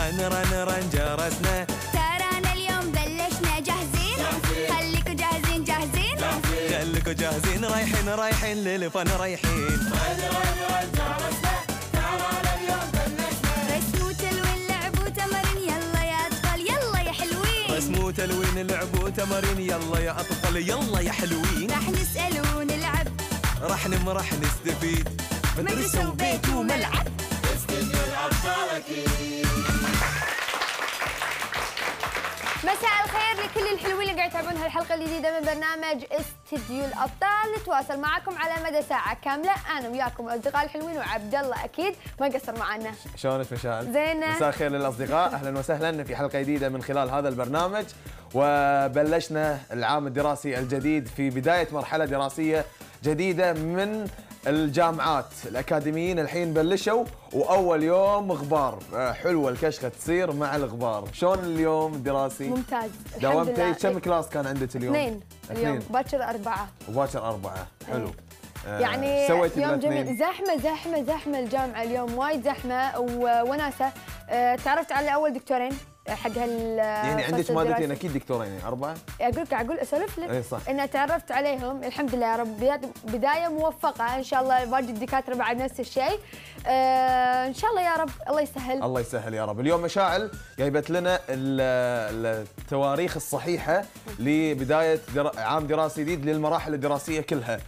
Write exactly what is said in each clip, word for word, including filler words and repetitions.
رن رن رن جرسنا، ترانا اليوم بلشنا جاهزين؟ خليكوا جاهزين جاهزين؟ خليكوا جاهزين رايحين رايحين للفن رايحين. رن رن رن جرسنا، ترانا اليوم بلشنا. رسم وتلوين لعب وتمارين، يلا يا أطفال يلا يا حلوين. رسم وتلوين لعب وتمارين، يلا يا أطفال يلا يا حلوين. راح نسأل ونلعب، راح نمرح نستفيد، مدرسة وبيت وملعب. استديو الأبطال أكيد. مساء الخير لكل الحلوين اللي قاعد يتابعون هالحلقه الجديده من برنامج استديو الابطال. نتواصل معكم على مدى ساعه كامله انا وياكم الاصدقاء الحلوين وعبد الله اكيد ما قصر معنا. شلونك مشاعل؟ زينه. مساء الخير للاصدقاء، اهلا وسهلا في حلقه جديده من خلال هذا البرنامج. وبلشنا العام الدراسي الجديد في بدايه مرحله دراسيه جديده من الجامعات. الاكاديميين الحين بلشوا واول يوم غبار، حلوه الكشخه تصير مع الغبار. شلون اليوم الدراسي؟ ممتاز. داومتي كم كلاس كان عندك اليوم؟ اثنين اليوم، باكر اربعه وباكر اربعه. حلو. يعني سويتي يوم بالاثنين؟ جميل. زحمه زحمه زحمه الجامعه اليوم، وايد زحمه ووناسه. أه تعرفت على اول دكتورين حق هال يعني عندك مادتين اكيد دكتورين اربعه؟ اقول لك اقول اسولف لك. اي صح. ان تعرفت عليهم الحمد لله يا رب، بدايه موفقه ان شاء الله. باقي الدكاتره بعد نفس الشيء. آه ان شاء الله يا رب، الله يسهل. الله يسهل يا رب. اليوم مشاعل جايبت لنا التواريخ الصحيحه لبدايه در... عام دراسي جديد للمراحل الدراسيه كلها.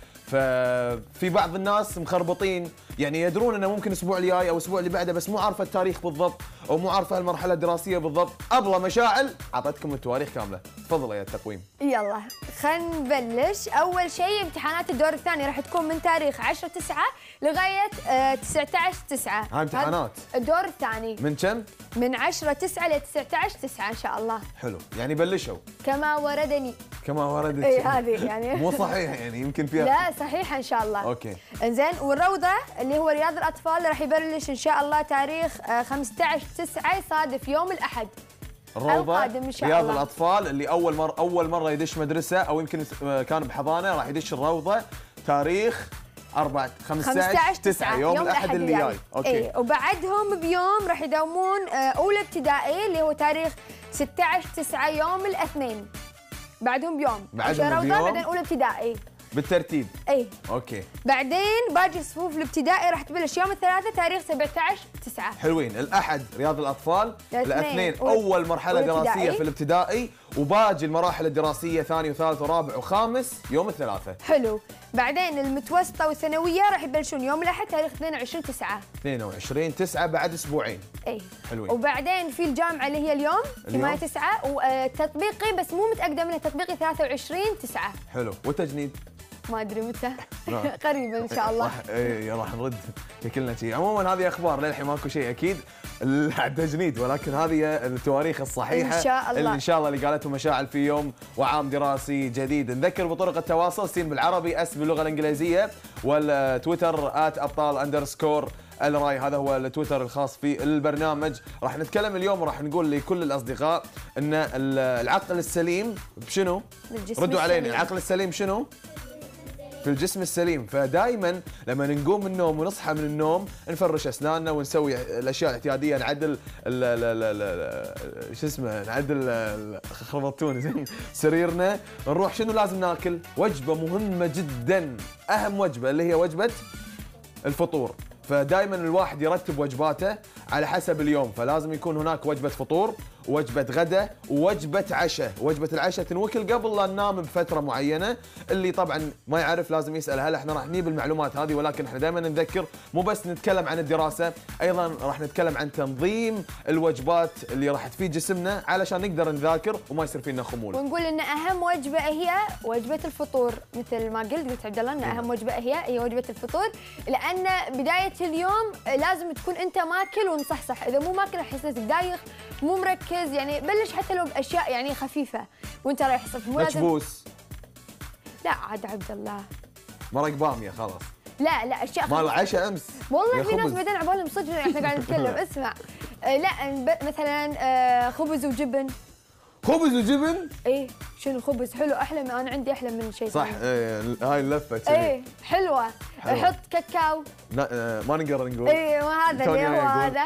ففي بعض الناس مخربطين، يعني يدرون انه ممكن الاسبوع الجاي او الاسبوع اللي بعده، بس مو عارفه التاريخ بالضبط او مو عارفه المرحله الدراسيه بالضبط. ابله مشاعل اعطتكم التواريخ كامله، تفضلي يا التقويم. يلا خلينا نبلش. اول شيء امتحانات الدور الثاني راح تكون من تاريخ عشرة تسعة لغايه آه تسعة عشر تسعة. هاي امتحانات الدور الثاني من كم؟ من عشرة تسعة ل تسعة عشر تسعة ان شاء الله. حلو، يعني بلشوا كما وردني. كما وردت. اي هذه يعني مو صحيح، يعني يمكن فيها. لا صحيحه ان شاء الله. اوكي انزين. والروضه اللي هو رياض الاطفال راح يبلش ان شاء الله تاريخ خمسة عشر تسعة يصادف يوم الاحد الروضه القادم ان شاء رياض الله. الاطفال اللي اول مره اول مره يدش مدرسه او يمكن كان بحضانه راح يدش الروضه تاريخ أربعة خمسة عشر تسعة يوم, يوم الاحد اللي جاي. اوكي. اي وبعدهم بيوم راح يداومون اولى ابتدائي اللي هو تاريخ ستة عشر تسعة يوم الاثنين. بعدهم بيوم بعدهم روضه بيوم بعدين اولى ابتدائي بالترتيب. اي اوكي. بعدين باقي صفوف الابتدائي راح تبلش يوم الثلاثاء تاريخ سبعة عشر تسعة. حلوين. الاحد رياض الاطفال، الاثنين اول مرحله والابتدائي. دراسيه في الابتدائي، وباقي المراحل الدراسيه ثاني وثالث ورابع وخامس يوم الثلاثاء. حلو. بعدين المتوسطه والثانويه راح يبلشون يوم الاحد تاريخ اثنين وعشرين تسعة. اثنين وعشرين تسعة بعد اسبوعين. اي حلوين. وبعدين في الجامعه اللي هي اليوم ثمانية تسعة وتطبيقي بس مو متاكده منه، تطبيقي ثلاثة وعشرين تسعة. حلو. والتجنيد ما ادري متى. قريبا ان شاء الله. راح اي راح نرد كلنا شيء. عموما هذه اخبار للحين ماكو شيء اكيد التجنيد، ولكن هذه التواريخ الصحيحه ان شاء الله اللي ان شاء الله اللي قالته مشاعل في يوم وعام دراسي جديد. نذكر بطرق التواصل، سين بالعربي، اس باللغه الانجليزيه، والتويتر ات ابطال اندرسكور الراي، هذا هو التويتر الخاص في البرنامج. راح نتكلم اليوم وراح نقول لكل الاصدقاء ان العقل السليم بشنو؟ ردوا علينا. العقل السليم شنو؟ في الجسم السليم. فدائما لما نقوم من النوم ونصحى من النوم نفرش اسناننا ونسوي الاشياء الاعتياديه، نعدل شو اسمه، نعدل خربطتون سريرنا، نروح شنو لازم ناكل؟ وجبه مهمه جدا، اهم وجبه اللي هي وجبه الفطور. فدائما الواحد يرتب وجباته على حسب اليوم، فلازم يكون هناك وجبه فطور ووجبه غداء ووجبه عشاء. وجبه العشاء تنوكل قبل لا ننام بفتره معينه. اللي طبعا ما يعرف لازم يسال. هلا احنا راح نجيب المعلومات هذه، ولكن احنا دائما نذكر مو بس نتكلم عن الدراسه، ايضا راح نتكلم عن تنظيم الوجبات اللي راح تفيد جسمنا علشان نقدر نذاكر وما يصير فينا خمول. ونقول ان اهم وجبه هي وجبه الفطور، مثل ما قلت قلت عبد الله ان اهم وجبه هي هي وجبه الفطور، لان بدايه اليوم لازم تكون انت ماكل ومصحصح. اذا مو ماكل راح يحسسك دايخ، مو مركز. يعني بلش حتى لو باشياء يعني خفيفه وانت رايح الصف. مو لازم مكبوس. لا عاد عبد الله، مرق باميه خلاص. لا لا اشياء مال العشاء امس. والله في ناس بعدين عبالهم صدق احنا قاعد نتكلم. اسمع آه لا مثلا آه خبز وجبن. خبز وجبن؟ ايه شنو خبز حلو، احلى من انا عندي احلى من شيء صح. ايه هاي اللفه كذي. ايه حلوه. حط كاكاو. ما نقدر نقول. ايه وهذا اللي هو هذا.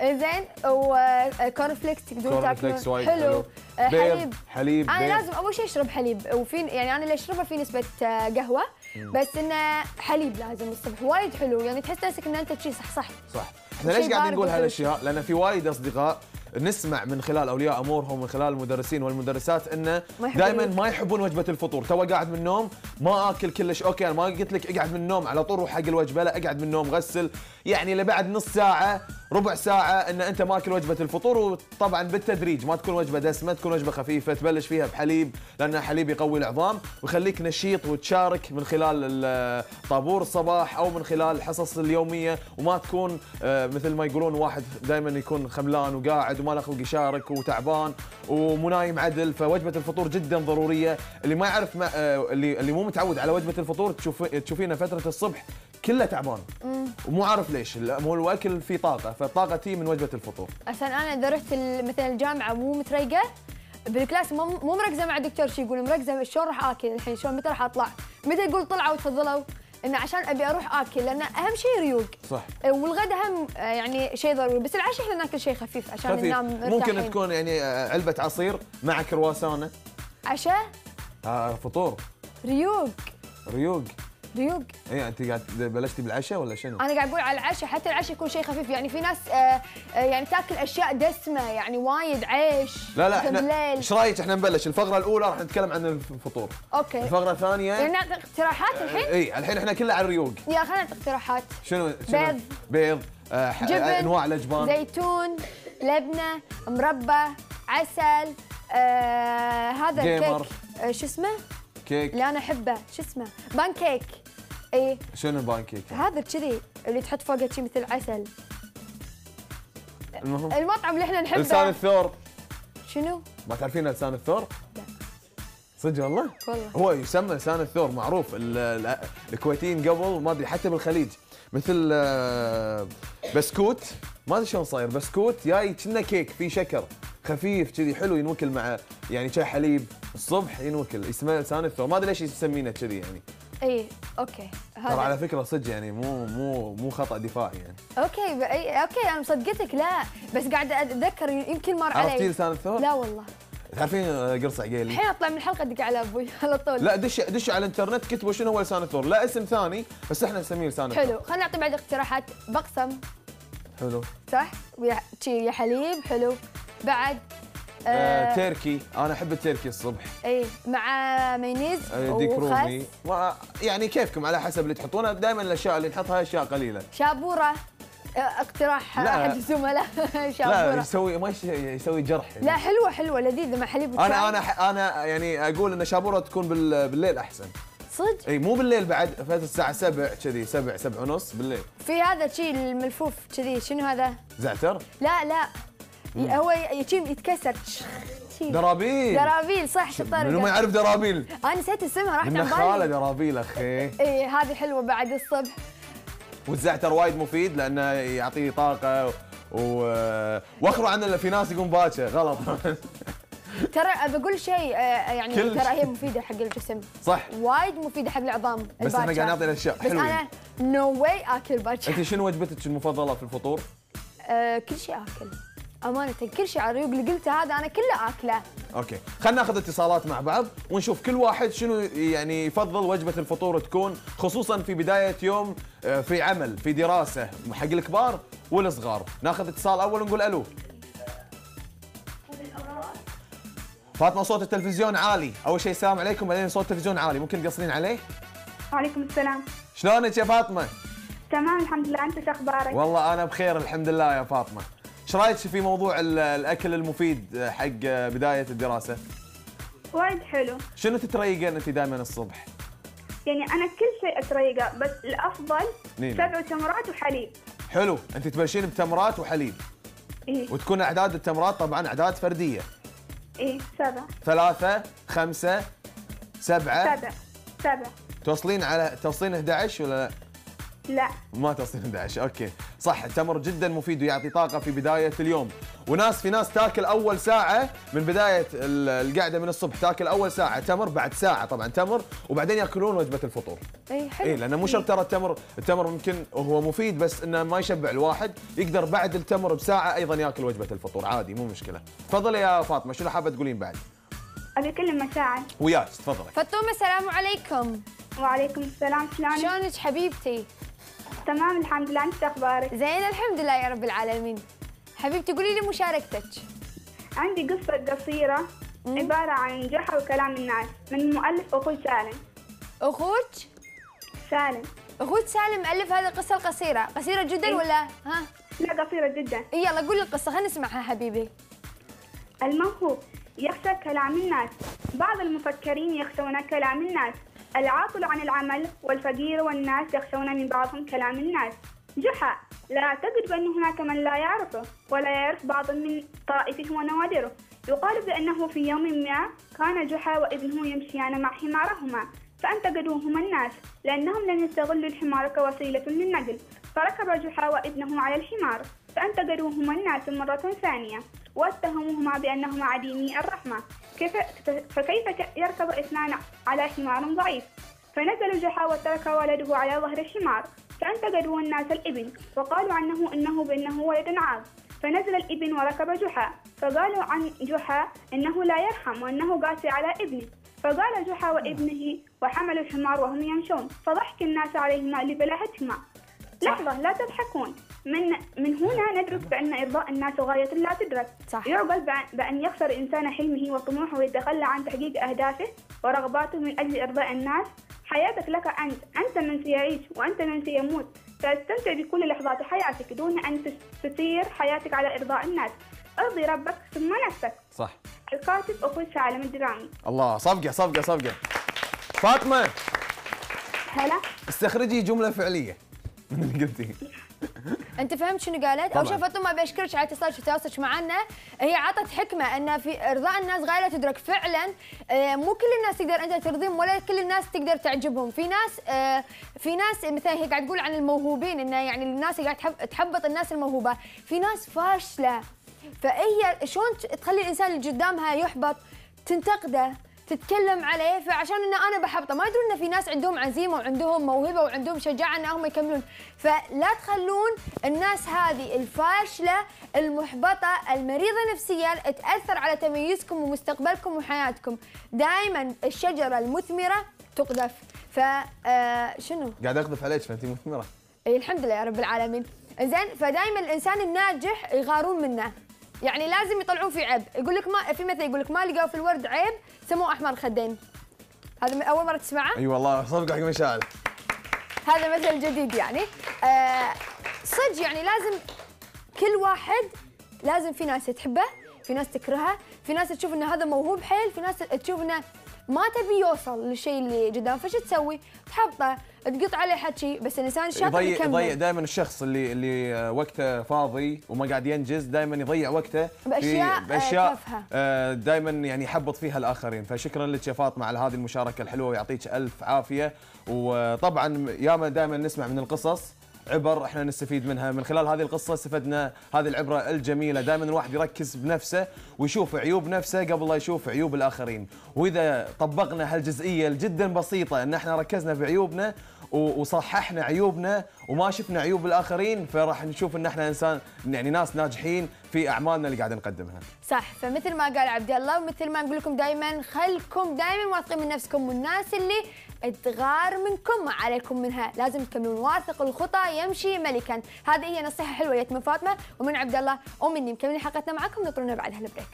زين وكورن فليكس تقدرون كورن فليكس تاكلون. وايد حلو. حلو. آه، بيض، حليب. حليب انا بيض. لازم اول شيء اشرب حليب، وفي يعني انا اللي اشربه في نسبه آه، قهوه، بس انه حليب لازم الصبح وايد حلو، يعني تحس نفسك ان انت شي صح صح. صح. احنا وشي ليش قاعدين بارد نقول وكل هالاشياء؟ لان في وايد اصدقاء نسمع من خلال اولياء امورهم ومن خلال المدرسين والمدرسات انه ما يحبون دائما الوجبة. ما يحبون وجبه الفطور، تو قاعد من النوم ما اكل كلش، اوكي انا ما قلت لك اقعد من النوم على طول روح حق الوجبه، لا اقعد من النوم غسل، يعني لبعد نص ساعه ربع ساعه ان انت ماكل وجبه الفطور، وطبعا بالتدريج ما تكون وجبه دسمه، تكون وجبه خفيفه تبلش فيها بحليب لان الحليب يقوي العظام ويخليك نشيط وتشارك من خلال ال- طابور الصباح او من خلال الحصص اليوميه، وما تكون آه، مثل ما يقولون واحد دائما يكون خملان وقاعد وما له خلق يشارك وتعبان ومو نايم عدل. فوجبه الفطور جدا ضروريه. اللي ما يعرف ما آه، اللي اللي مو متعود على وجبه الفطور تشوف تشوفينه فتره الصبح كله تعبان ومو عارف ليش، لا، مو الاكل فيه طاقه، فالطاقه تي من وجبه الفطور. عشان انا اذا رحت ال- مثلا الجامعه مو متريقه بالكلاس، مو مو مركزه مع الدكتور شو يقول، مركزه شلون راح اكل الحين، شلون متى راح اطلع، متى يقول طلعوا وتفضلوا، انه عشان ابي اروح اكل، لان اهم شيء ريوق. صح. والغدا هم آه، يعني شيء ضروري، بس العشاء احنا ناكل شيء خفيف عشان خفيف. ننام مرتاحين. ممكن تكون يعني آه، علبه عصير مع كرواسانه. عشاء آه فطور ريوق ريوق. ريوق. اي انت قاعد بلشتي بالعشاء ولا شنو؟ انا قاعد اقول على العشاء، حتى العشاء يكون شيء خفيف، يعني في ناس آه آه يعني تاكل اشياء دسمه، يعني وايد عيش. لا لا مثل احنا بالليل. ايش رايك احنا نبلش الفقره الاولى راح نتكلم عن الفطور. اوكي. الفقره الثانيه يعني نعطي اقتراحات الحين؟ اي الحين احنا كلها على الريوق. يا خلينا نعطي اقتراحات. شنو شنو؟ بيض. بيض آه ح- جبن، انواع الاجبان. زيتون، لبنه، مربى، عسل، آه هذا جيمر. الكيك آه شو اسمه؟ كيك. اللي انا احبه شو اسمه؟ بانكيك. اي شنو البانكيك؟ هذا كذي اللي تحط فوقه شي مثل عسل. المهم المطعم اللي احنا نحبه. لسان الثور. شنو؟ ما تعرفين لسان الثور؟ لا. صدق والله؟ والله. هو يسمى لسان الثور، معروف ال- ال- الكويتيين قبل ما ادري حتى بالخليج مثل آه، بسكوت، ما ادري شلون صاير بسكوت جاي كنا كيك فيه شكر خفيف كذي حلو ينوكل مع يعني شاي حليب الصبح ينوكل، اسمه لسان الثور، ما ادري ليش يسمينه كذي يعني. اي اوكي ترى على هذا فكره صدق يعني مو مو مو خطا دفاعي يعني. اوكي ب... أي... اوكي انا مصدقتك، لا بس قاعد اتذكر يمكن مر علي. عرفتي لسان الثور؟ لا والله. تعرفين آه، قرص عقيلي؟ الحين اطلع من الحلقه ادق على ابوي على طول. لا دش دش على الانترنت كتبوا شنو هو لسان الثور، لا اسم ثاني بس احنا نسميه لسان الثور. حلو، خلينا نعطي بعد اقتراحات. بقسم حلو. صح؟ ويا شي يا حليب حلو. بعد آه آه تركي، انا احب التركي الصبح. اي مع مايونيز آه ديك رومي وخس. ما يعني كيفكم على حسب اللي تحطونه، دائما الاشياء اللي نحطها اشياء قليله. شابوره آه، اقتراح لا. احد الزملاء. لا شابوره. يسوي ما يش- يسوي جرح يعني. لا حلوه حلوه لذيذه مع حليب وشاي. انا انا ح- انا يعني اقول ان شابوره تكون بال- بالليل احسن. صدق. اي مو بالليل بعد، فتره الساعه سبعة كذي، سبعة سبعة ونص بالليل. في هذا الشيء الملفوف كذي شنو هذا؟ زعتر. لا لا هو ي- شي يتكسر. شي. درابيل. درابيل صح الطريقه. منو ما يعرف درابيل؟ انا نسيت اسمها راحت عن النخاله بالي. درابيل اخي. اي هذه حلوه بعد الصبح. والزعتر وايد مفيد لانه يعطيه طاقه و... واخروا عن اللي في ناس يقوم باكر غلط. ترى بقول شيء آه، يعني كل ترى شيء. هي مفيده حق الجسم. صح. وايد مفيده حق العظام. بس احنا الباكر. قاعد نعطي الاشياء بس حلوين. انا نو واي اكل باكر. انت شنو وجبتك المفضله في الفطور؟ آه كل شيء اكل امانه، كل شيء على الريوق اللي قلته هذا انا كله اكله. اوكي، خلينا ناخذ اتصالات مع بعض ونشوف كل واحد شنو يعني يفضل وجبه الفطور تكون، خصوصا في بدايه يوم آه، في عمل في دراسه حق الكبار والصغار. ناخذ اتصال اول ونقول الو. فاطمه صوت التلفزيون عالي، اول شيء السلام عليكم، بعدين صوت التلفزيون عالي ممكن تقصرين عليه؟ وعليكم السلام. شلونك يا فاطمه؟ تمام الحمد لله، انت شو اخبارك؟ والله انا بخير الحمد لله يا فاطمه. ايش رايك في موضوع ال- الاكل المفيد حق بدايه الدراسه؟ وايد حلو. شنو تتريقين انت دائما الصبح؟ يعني انا كل شيء اتريقه، بس الافضل نينا. سبع تمرات وحليب. حلو، انت تبلشين بتمرات وحليب ايه وتكون اعداد التمرات طبعا اعداد فرديه. ايه سبع ثلاثة، خمسة، سبعة. سبع سبع توصلين على توصلين احد عشر ولا لا؟ لا. ما تصير احدى عشر. اوكي صح، التمر جدا مفيد ويعطي طاقه في بدايه اليوم. وناس في ناس تاكل اول ساعه من بدايه ال- القعده من الصبح، تاكل اول ساعه تمر، بعد ساعه طبعا تمر، وبعدين ياكلون وجبه الفطور. اي حلو. اي لانه مو شرط ترى التمر، التمر ممكن هو مفيد بس انه ما يشبع الواحد، يقدر بعد التمر بساعه ايضا ياكل وجبه الفطور عادي مو مشكله. تفضلي يا فاطمه، شنو حابه تقولين بعد؟ ابي اكلم مساعد. وياك تفضلي. فاطمه السلام عليكم. وعليكم السلام، شلونك؟ شلونك حبيبتي؟ تمام الحمد لله، انت اخبارك؟ زين الحمد لله يا رب العالمين. حبيبتي قولي لي مشاركتك. عندي قصة قصيرة عبارة عن جحا وكلام الناس من المؤلف أخوي سالم. اخوك سالم. اخوك سالم الف هذه القصه القصيره، قصيره جدا إيه. ولا ها؟ لا قصيرة جدا. إيه يلا قولي القصه خلينا نسمعها حبيبي. الموهوب يخشى كلام الناس. بعض المفكرين يخشون كلام الناس. العاطل عن العمل والفقير والناس يخشون من بعضهم كلام الناس. جحا لا أعتقد بأن هناك من لا يعرفه ولا يعرف بعض من طائفه ونوادره. يقال بأنه في يوم ما كان جحا وابنه يمشيان مع حمارهما، فانتقدوهما الناس لأنهم لم يستغلوا الحمار كوسيلة للنقل، فركب جحا وابنه على الحمار، فانتقدوهما الناس مرة ثانية واتهموهما بأنهما عديمي الرحمة. كيف فكيف يركب اثنان على حمار ضعيف؟ فنزل جحا وترك ولده على ظهر الحمار، فانتقدوا الناس الابن وقالوا عنه انه بانه ولد عاق. فنزل الابن وركب جحا، فقالوا عن جحا انه لا يرحم وانه قاسي على ابنه. فقال جحا وابنه وحملوا الحمار وهم يمشون، فضحك الناس عليهما لبلاهتهما. لحظة لا تضحكون. من من هنا ندرك بأن إرضاء الناس غاية لا تدرك. صح. يعقل بأن يخسر إنسان حلمه وطموحه ويتخلى عن تحقيق أهدافه ورغباته من أجل إرضاء الناس. حياتك لك أنت، أنت من سيعيش وأنت من سيموت، فاستمتع بكل لحظات حياتك دون أن تسير حياتك على إرضاء الناس. ارضي ربك ثم نفسك. صح. الكاتب أخوي سالم الدرامي. الله، صفقه صفقه صفقه. فاطمه هلا. استخرجي جمله فعليه من اللي قلتيه. انت فهمت شنو قالت؟ اول طبعاً. شيء فاطمه بشكرك على اتصالك وتواصلك معنا. هي عطت حكمه ان في ارضاء الناس غايه لا تدرك فعلا. آه، مو كل الناس تقدر انت ترضيهم ولا كل الناس تقدر تعجبهم. في ناس آه، في ناس مثلا هي قاعد تقول عن الموهوبين انه يعني الناس قاعد تحب تحبط الناس الموهوبه. في ناس فاشله، فهي شلون تخلي الانسان اللي قدامها يحبط؟ تنتقده، تتكلم عليه، فعشان ان انا بحبطه ما يدرون ان في ناس عندهم عزيمه وعندهم موهبه وعندهم شجاعه انهم يكملون. فلا تخلون الناس هذه الفاشله المحبطه المريضه نفسيا تاثر على تميزكم ومستقبلكم وحياتكم. دائما الشجره المثمره تقذف. ف آه شنو؟ قاعد اقذف عليك فانت مثمره. اي الحمد لله يا رب العالمين. زين، فدائما الانسان الناجح يغارون منه، يعني لازم يطلعون في عيب. يقول لك ما في مثل يقول لك ما لقوا في الورد عيب سموه احمر الخدين. هذا اول مره تسمعه؟ اي والله صدق حق مشاعر. هذا مثل جديد يعني. آه صدق يعني لازم كل واحد، لازم في ناس تحبه، في ناس تكرهه، في ناس تشوف ان هذا موهوب حيل، في ناس تشوف انه ما تبي يوصل للشيء اللي قدام، فش تسوي؟ تحبطه، تقط عليه حكي، بس الانسان الشاطر يضيع يكمل. يضيع دائما الشخص اللي اللي وقته فاضي وما قاعد ينجز، دائما يضيع وقته باشياء في باشياء تافهه. دائما يعني يحبط فيها الاخرين. فشكرا لك يا فاطمه على هذه المشاركه الحلوه ويعطيك الف عافيه. وطبعا ياما دائما نسمع من القصص عبر احنا نستفيد منها. من خلال هذه القصه استفدنا هذه العبره الجميله. دائما الواحد يركز بنفسه ويشوف عيوب نفسه قبل لا يشوف عيوب الاخرين. واذا طبقنا هالجزئيه جدا بسيطه ان احنا ركزنا في عيوبنا وصححنا عيوبنا وما شفنا عيوب الاخرين، فراح نشوف ان احنا انسان يعني ناس ناجحين في اعمالنا اللي قاعد نقدمها. صح. فمثل ما قال عبد الله ومثل ما نقول لكم دائما، خلكم دائما واثقين من نفسكم، والناس اللي تغار منكم ما عليكم منها، لازم تكملون. واثق الخطى يمشي ملكا. هذه هي نصيحه حلوه جت من فاطمه ومن عبد الله ومني. مكملين حلقتنا معكم، نطرونا بعد هالبريك.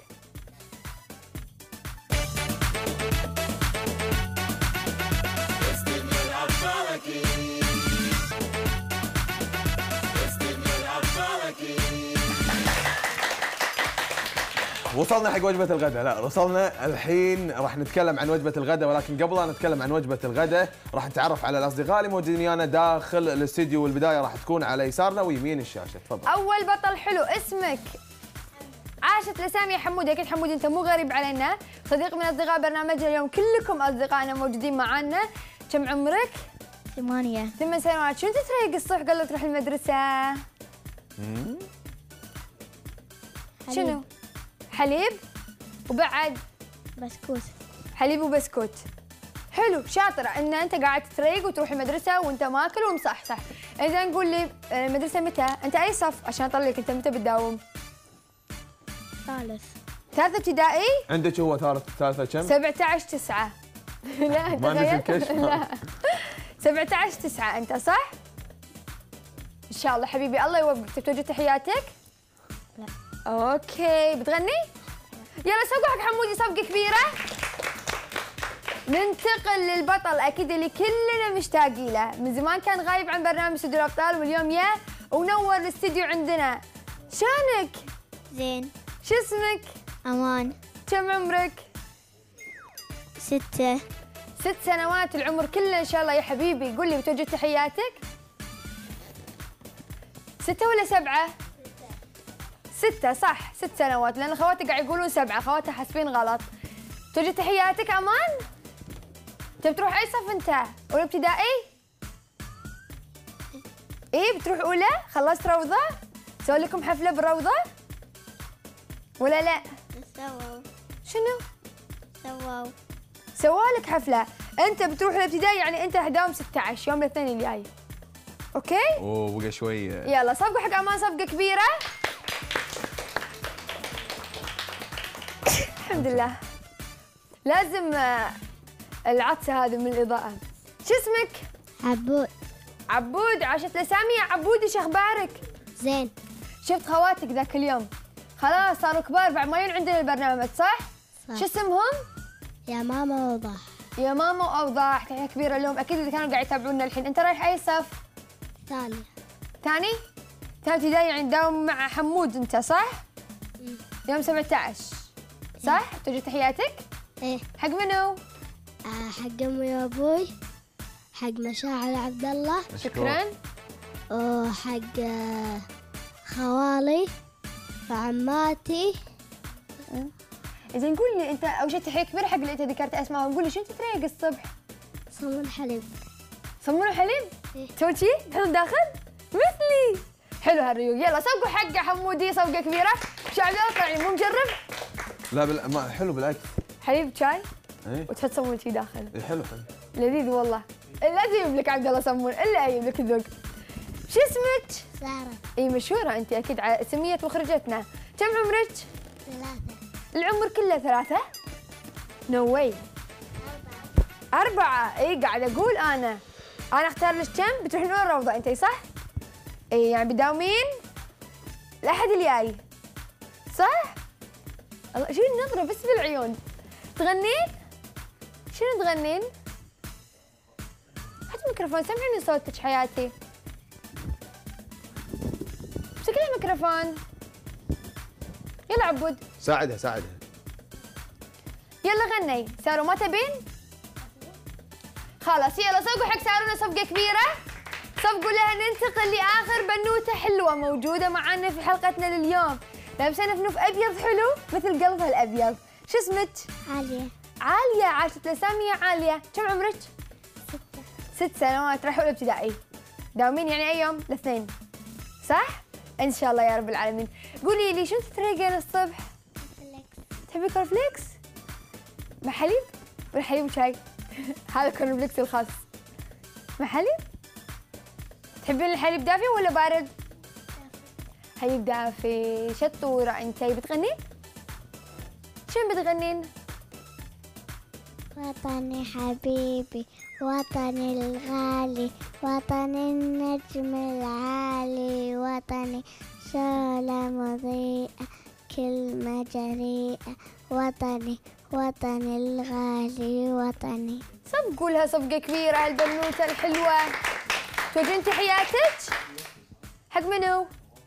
وصلنا حق وجبة الغداء. لا وصلنا الحين راح نتكلم عن وجبة الغداء، ولكن قبل لا نتكلم عن وجبة الغداء راح نتعرف على الأصدقاء اللي موجودين ويانا داخل الاستديو. والبداية راح تكون على يسارنا ويمين الشاشة. تفضل. أول بطل حلو اسمك. عاشت الأسامي يا حمود. أكيد حمود أنت مو غريب علينا، صديق من أصدقاء برنامجنا اليوم، كلكم أصدقائنا موجودين معنا. كم عمرك؟ ثمانية. ثمان سنوات. شنو تتريق الصبح قبل تروح المدرسة؟ شنو؟ حليب وبعد بسكوت. حليب وبسكوت. حلو، شاطرة ان انت قاعد تتريق وتروح المدرسة وانت ماكل ومصحصح. اذا نقول لي المدرسة متى؟ انت اي صف عشان اطلعك انت متى بتداوم؟ ثالث. ثالثة ابتدائي؟ عندك هو ثالث ثالثة كم؟ سبعة عشر تسعة. لا انت ما نزل كشف. لا سبعة عشر تسعة انت صح؟ ان شاء الله حبيبي الله يوفقك. تبي تحياتك؟ لا. اوكي بتغني؟ يلا سوقوا حق حمودي صفقة كبيرة. ننتقل للبطل اكيد اللي كلنا مشتاقين له، من زمان كان غايب عن برنامج استوديو الابطال واليوم يا ونور الاستديو عندنا. شلونك؟ زين. شو اسمك؟ أمان. كم عمرك؟ ستة. ست سنوات العمر كله ان شاء الله يا حبيبي. قول لي بتوجه تحياتك؟ ستة ولا سبعة؟ ستة صح، ست سنوات لأن خواتي قاعد يقولون سبعة، خواتي حاسبين غلط. توجه تحياتك أمان؟ تبي تروح أي صف أنت؟ أولى ابتدائي؟ إيه بتروح أولى؟ خلصت روضة؟ سوي لكم حفلة بالروضة؟ ولا لا؟ سووا. شنو؟ سووا. سوالك حفلة. أنت بتروح الابتدائي يعني أنت هداوم ستة عشر يوم الاثنين الجاي. أوكي؟ اوه بقى شوية. يلا صفقة حق أمان صفقة كبيرة. الحمد لله. لازم آه، العطسة هذه من الإضاءة. شو اسمك؟ عبود. عبود. عاشت الأسامي يا عبود، إيش أخبارك؟ زين. شفت خواتك ذاك اليوم خلاص صاروا كبار بعد ما يجون عندنا البرنامج صح؟ صح. شو اسمهم؟ يا ماما وضح. يا ماما وأوضاح. تحية كبيرة لهم أكيد إذا كانوا قاعد يتابعونا الحين. أنت رايح أي صف؟ ثانية. ثاني؟ ثاني ابتدائي يعني تداوم مع حمود أنت صح؟ يوم سبعة عشر صح؟ توجه تحياتك؟ ايه. حق منو؟ آه حق امي وابوي، حق مشاعر عبد الله، شكرا. وحق آه خوالي وعماتي. إذا نقول لي أنت أول شيء تحية كبيرة حق اللي أنت ذكرت أسمائهم. قول لي شو أنت تريق الصبح؟ صمون حليب. صمون حليب؟ إيه. تسوي شي؟ تحط داخل؟ مثلي. حلو هالريوق. يلا سوقوا حق حمودي صفقة كبيرة. شو عبد الله طلع مو مجرب؟ لا بال... ما حلو بالعكس. حليب شاي ايه وتحط صمون شي داخل. إيه، حلو حلو. لذيذ والله. لازم يجيب لك عبد الله صمون الا يجيب لك ذوق. شو اسمك؟ سارة. اي مشهورة انت اكيد على سمية مخرجتنا. كم عمرك؟ ثلاثة. العمر كله ثلاثة؟ نو no واي. أربعة. اي قاعد اقول انا. انا اختار لك كم؟ بتروحين وين الروضة انتي صح؟ اي يعني بداومين الأحد الجاي. صح؟ الله شو النظرة بس بالعيون. تغنين؟ شنو تغنين؟ هات الميكروفون سمعيني صوتك حياتي. امسك لي الميكروفون. يلا عبود. ساعدها ساعدها. يلا غني. سارو ما تبين؟ خلاص يلا صفقوا حق سارونا صفقة كبيرة. صفقوا لها. ننتقل لآخر بنوتة حلوة موجودة معنا في حلقتنا لليوم. لابسة نفنوف أبيض حلو مثل قلبها الأبيض. شو اسمك؟ عالية. عالية. عاشت الأسامي يا عالية. كم عمرك؟ ستة. ست سنوات. رايحة أولى ابتدائي. داومين يعني أي يوم؟ الاثنين. صح؟ إن شاء الله يا رب العالمين. قولي لي شو تتريقين الصبح؟ تحبي كورنفليكس؟ مع حليب؟ ولا حليب وشاي؟ هذا كورنفليكس الخاص. مع حليب؟ تحبين الحليب دافي ولا بارد؟ حليب دافي. شطورة انتي. بتغنين؟ شنو بتغنين؟ وطني حبيبي، وطني الغالي، وطني النجم العالي، وطني شعلة مضيئة كلمة جريئة، وطني وطني الغالي وطني. صفقوا لها صفقة كبيرة هالبنوتة الحلوة. توجهين تحياتك؟ حق منو؟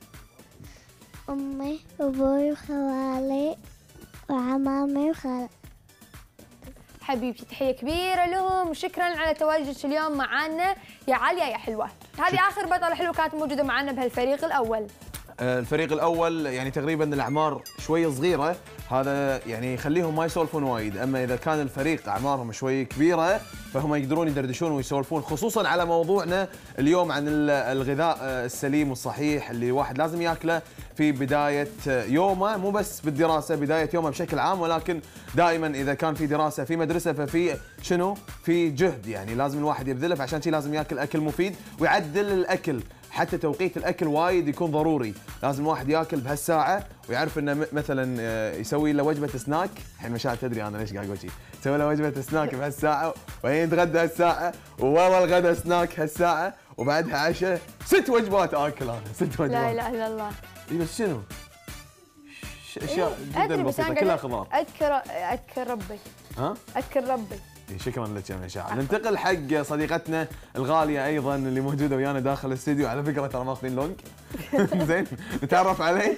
أمي وأبوي وخوالي وعمامي وخالي. حبيبتي تحية كبيرة لهم وشكرا على تواجدك اليوم معانا يا عالية يا حلوة. هذه آخر بطلة حلوة كانت موجودة معانا بهالفريق الأول. الفريق الاول يعني تقريبا الاعمار شوي صغيره، هذا يعني يخليهم ما يسولفون وايد، اما اذا كان الفريق اعمارهم شوي كبيره فهم يقدرون يدردشون ويسولفون، خصوصا على موضوعنا اليوم عن الغذاء السليم والصحيح اللي الواحد لازم ياكله في بدايه يومه، مو بس بالدراسه، بدايه يومه بشكل عام، ولكن دائما اذا كان في دراسه في مدرسه ففي شنو؟ في جهد يعني لازم الواحد يبذله، فعشان شي لازم ياكل اكل مفيد ويعدل الاكل، حتى توقيت الاكل وايد يكون ضروري، لازم الواحد ياكل بهالساعه ويعرف انه مثلا يسوي له وجبه سناك، الحين مشاهد تدري انا ليش قاعد اقول شيء، يسوي له وجبه سناك بهالساعه وبعدين يتغدى هالساعه والله الغداء سناك هالساعه وبعدها عشاء، ست وجبات اكل انا، ست وجبات. لا اله الا الله. اي بس شنو؟ اشياء إيه جدا بسيطه كلها خضار. اذكر اذكر ربي. ها؟ اذكر ربي. شكرا لك يا مشاعر. ننتقل حق صديقتنا الغاليه ايضا اللي موجوده ويانا داخل الاستديو، على فكره ترى ماخذين لونج. زين نتعرف عليك.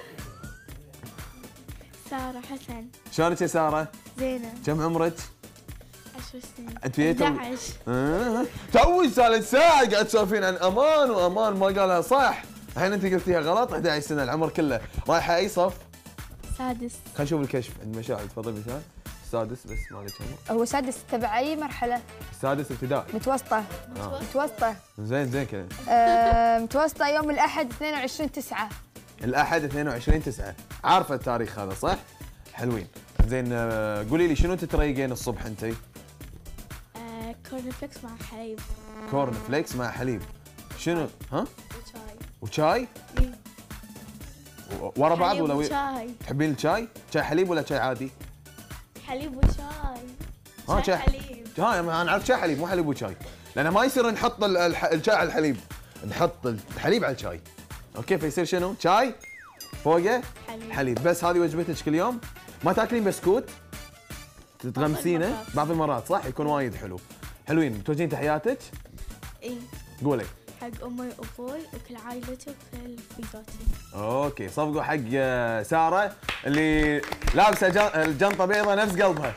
سارة حسن. شلونك يا ساره؟ زينة. كم عمرك؟ عشر سنين. انت ويا أحد عشر. آه. توي ثالث ساعه قاعد تسولفين عن امان وامان ما قالها صح، الحين انت قلتيها غلط. أحد عشر سنه العمر كله، رايحه اي صف؟ سادس. خلينا نشوف الكشف عند مشاعر، تفضل مثال. سادس بس ما لك عمر. هو سادس تبع اي مرحله؟ سادس ابتدائي. متوسطه. آه. متوسطه. زين زين كذا. آه متوسطه يوم الاحد اثنين وعشرين تسعة. الاحد اثنين وعشرين تسعة، عارفه التاريخ هذا صح؟ حلوين. زين آه قولي لي شنو تتريقين الصبح انت؟ آه كورن فليكس مع حليب. كورن فليكس مع حليب. شنو؟ ها؟ وشاي. وشاي؟ إيه. ورا بعض حليب ولا وي... وشاي. تحبين الشاي؟ شاي حليب ولا شاي عادي؟ حليب وشاي. ها شاي شاي حليب. ها انا عارف شاي حليب مو حليب وشاي، لان ما يصير نحط ال- الح... الشاي على الحليب، نحط الحليب على الشاي. اوكي فيصير شنو؟ شاي فوقه حليب. حليب. بس هذه وجبتك كل يوم؟ ما تاكلين بسكوت؟ تتغمسينه المرات. بعض المرات صح؟ يكون وايد حلو. حلوين. توجهين تحياتك؟ اي. قولي. حق امي وابوي وكل عائلتي وكل رفيقاتي. اوكي صفقوا حق آه، ساره اللي لابسه جن- الجنطه بيضة نفس قلبها.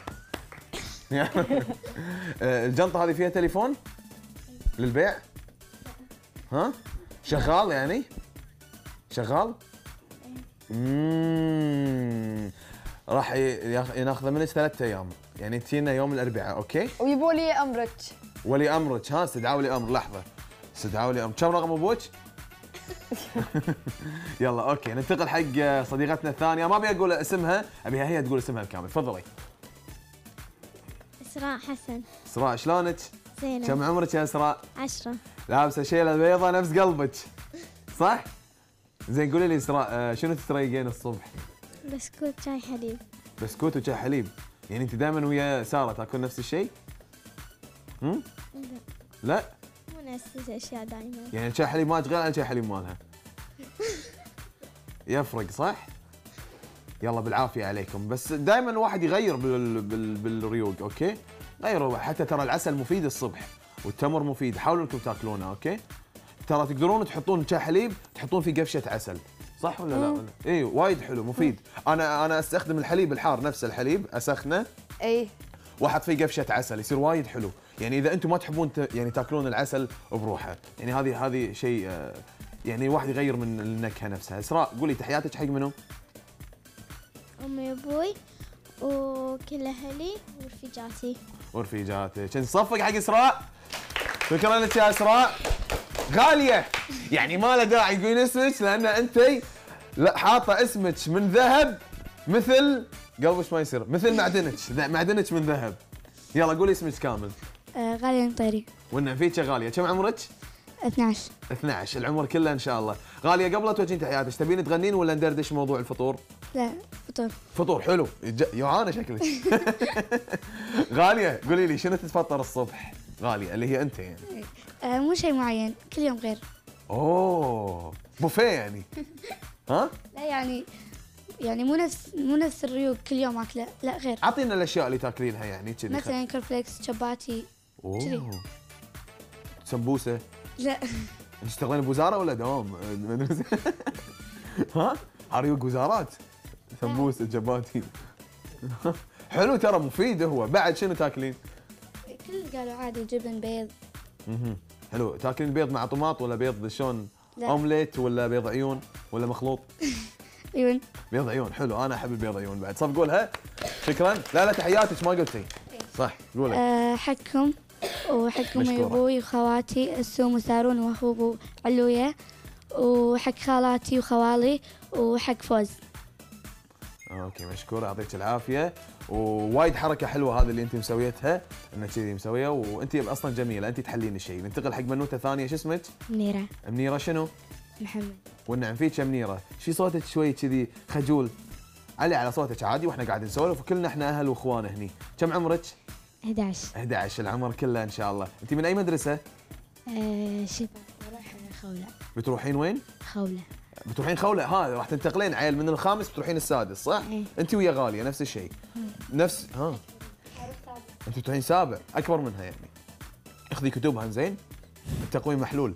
آه، الجنطه هذه فيها تليفون؟ للبيع؟ ها؟ شغال يعني؟ شغال؟ اممم راح ي- ياخ- ناخذه منك ثلاثة ايام، يعني تجينا يوم الاربعاء، اوكي؟ ويبوا لي امرك. ولي امرك. ها استدعاء ولي امر. لحظه استدعاء ولي امر. كم رقم ابوك؟ يلا اوكي ننتقل حق صديقتنا الثانيه، ما ابي اقول اسمها، ابيها هي تقول اسمها الكامل. تفضلي. اسراء حسن. اسراء شلونك؟ زينة. كم عمرك يا اسراء؟ عشرة. لابسه شيله بيضة نفس قلبك صح؟ زين قولي لي اسراء آه، شنو تتريقين الصبح؟ بسكوت شاي حليب. بسكوت وشاي حليب، يعني انت دائما ويا ساره تاكل نفس الشيء؟ هم؟ لا؟ مو نفس الاشياء دائما. يعني الشاي حليب مالك غير عن الشاي حليب مالها. يفرق صح؟ يلا بالعافيه عليكم، بس دائما الواحد يغير بال... بال... بالريوق، اوكي؟ غيروا، حتى ترى العسل مفيد الصبح والتمر مفيد، حاولوا انكم تاكلونه، اوكي؟ ترى تقدرون تحطون شاي حليب تحطون فيه قفشه عسل، صح ولا لا؟ ولا؟ اي وايد حلو مفيد. انا انا استخدم الحليب الحار نفس الحليب اسخنه اي واحط فيه قفشه عسل يصير وايد حلو، يعني اذا انتم ما تحبون ت... يعني تاكلون العسل بروحه، يعني هذه هذه شيء آه، يعني الواحد يغير من النكهه نفسها. اسراء قولي تحياتك حق منو؟ امي وابوي وكل اهلي ورفيجاتي. ورفيجاتك. كنت صفق حق اسراء. شكرا لك يا اسراء. غاليه يعني ما له داعي تقولين اسمك لان انت لا حاطه اسمك من ذهب مثل قلبك ما يصير مثل معدنك، معدنك من ذهب. يلا قولي اسمك كامل. آه غالية المطيري. والنفيتش غاليه. كم عمرك؟ اثنعش. اثنعش العمر كله ان شاء الله. غاليه قبل لا توجهين تحياتك تبين تغنين ولا ندردش موضوع الفطور؟ لا فطور. فطور حلو. جوعانه شكلك. غاليه قولي لي شنو تتفطر الصبح؟ غاليه اللي هي انت يعني. آه مو شيء معين، كل يوم غير. اوه بوفيه يعني. ها؟ لا يعني يعني مو نفس مو نفس الريوق كل يوم اكله، لا غير. اعطينا الاشياء اللي تاكلينها يعني كذي. مثلا كورفليكس، شباتي. كذي. اوه سمبوسه. لا انت تشتغلين بوزاره ولا دوام مدرسه؟ ها؟ عريوق وزارات. سمبوسه جباتي. حلو ترى مفيد هو. بعد شنو تاكلين؟ كل قالوا عادي، جبن، بيض. اها حلو. تاكلين بيض مع طماط ولا بيض شلون؟ لا. اومليت ولا بيض عيون ولا مخلوط؟ عيون. بيض عيون، حلو، انا احب البيض عيون بعد. صفقوا شكرا. لا لا تحياتك ما قلتي صح، قولي. أه حقكم وحقكم مشكورة. ابوي وخواتي السوم وسارون واخوه علوية، وحق خالاتي وخوالي، وحق فوز. اوكي مشكوره، يعطيك العافيه. ووايد حركه حلوه هذه اللي انت مسويتها، انك كذي مسويه، وانت اصلا جميله، انت تحلين الشيء. ننتقل حق بنوته ثانيه، شو اسمك؟ منيرة. منيره شنو؟ محمد. والنعم فيك يا منيره، شي صوتك شوي كذي خجول. علي على صوتك عادي واحنا قاعدين نسولف، وكلنا احنا اهل واخوان هني. كم عمرك؟ أحد عشر. أحد عشر العمر كله ان شاء الله. انت من اي مدرسه؟ أه شباب بروح خولة. بتروحين وين؟ خولة. بتروحين خولة. ها راح تنتقلين عيل من الخامس بتروحين السادس صح؟ إيه. انت ويا غاليه نفس الشيء. نفس ها انت بتروحين سابع، اكبر منها يعني. اخذي كتبها زين، التقويم محلول.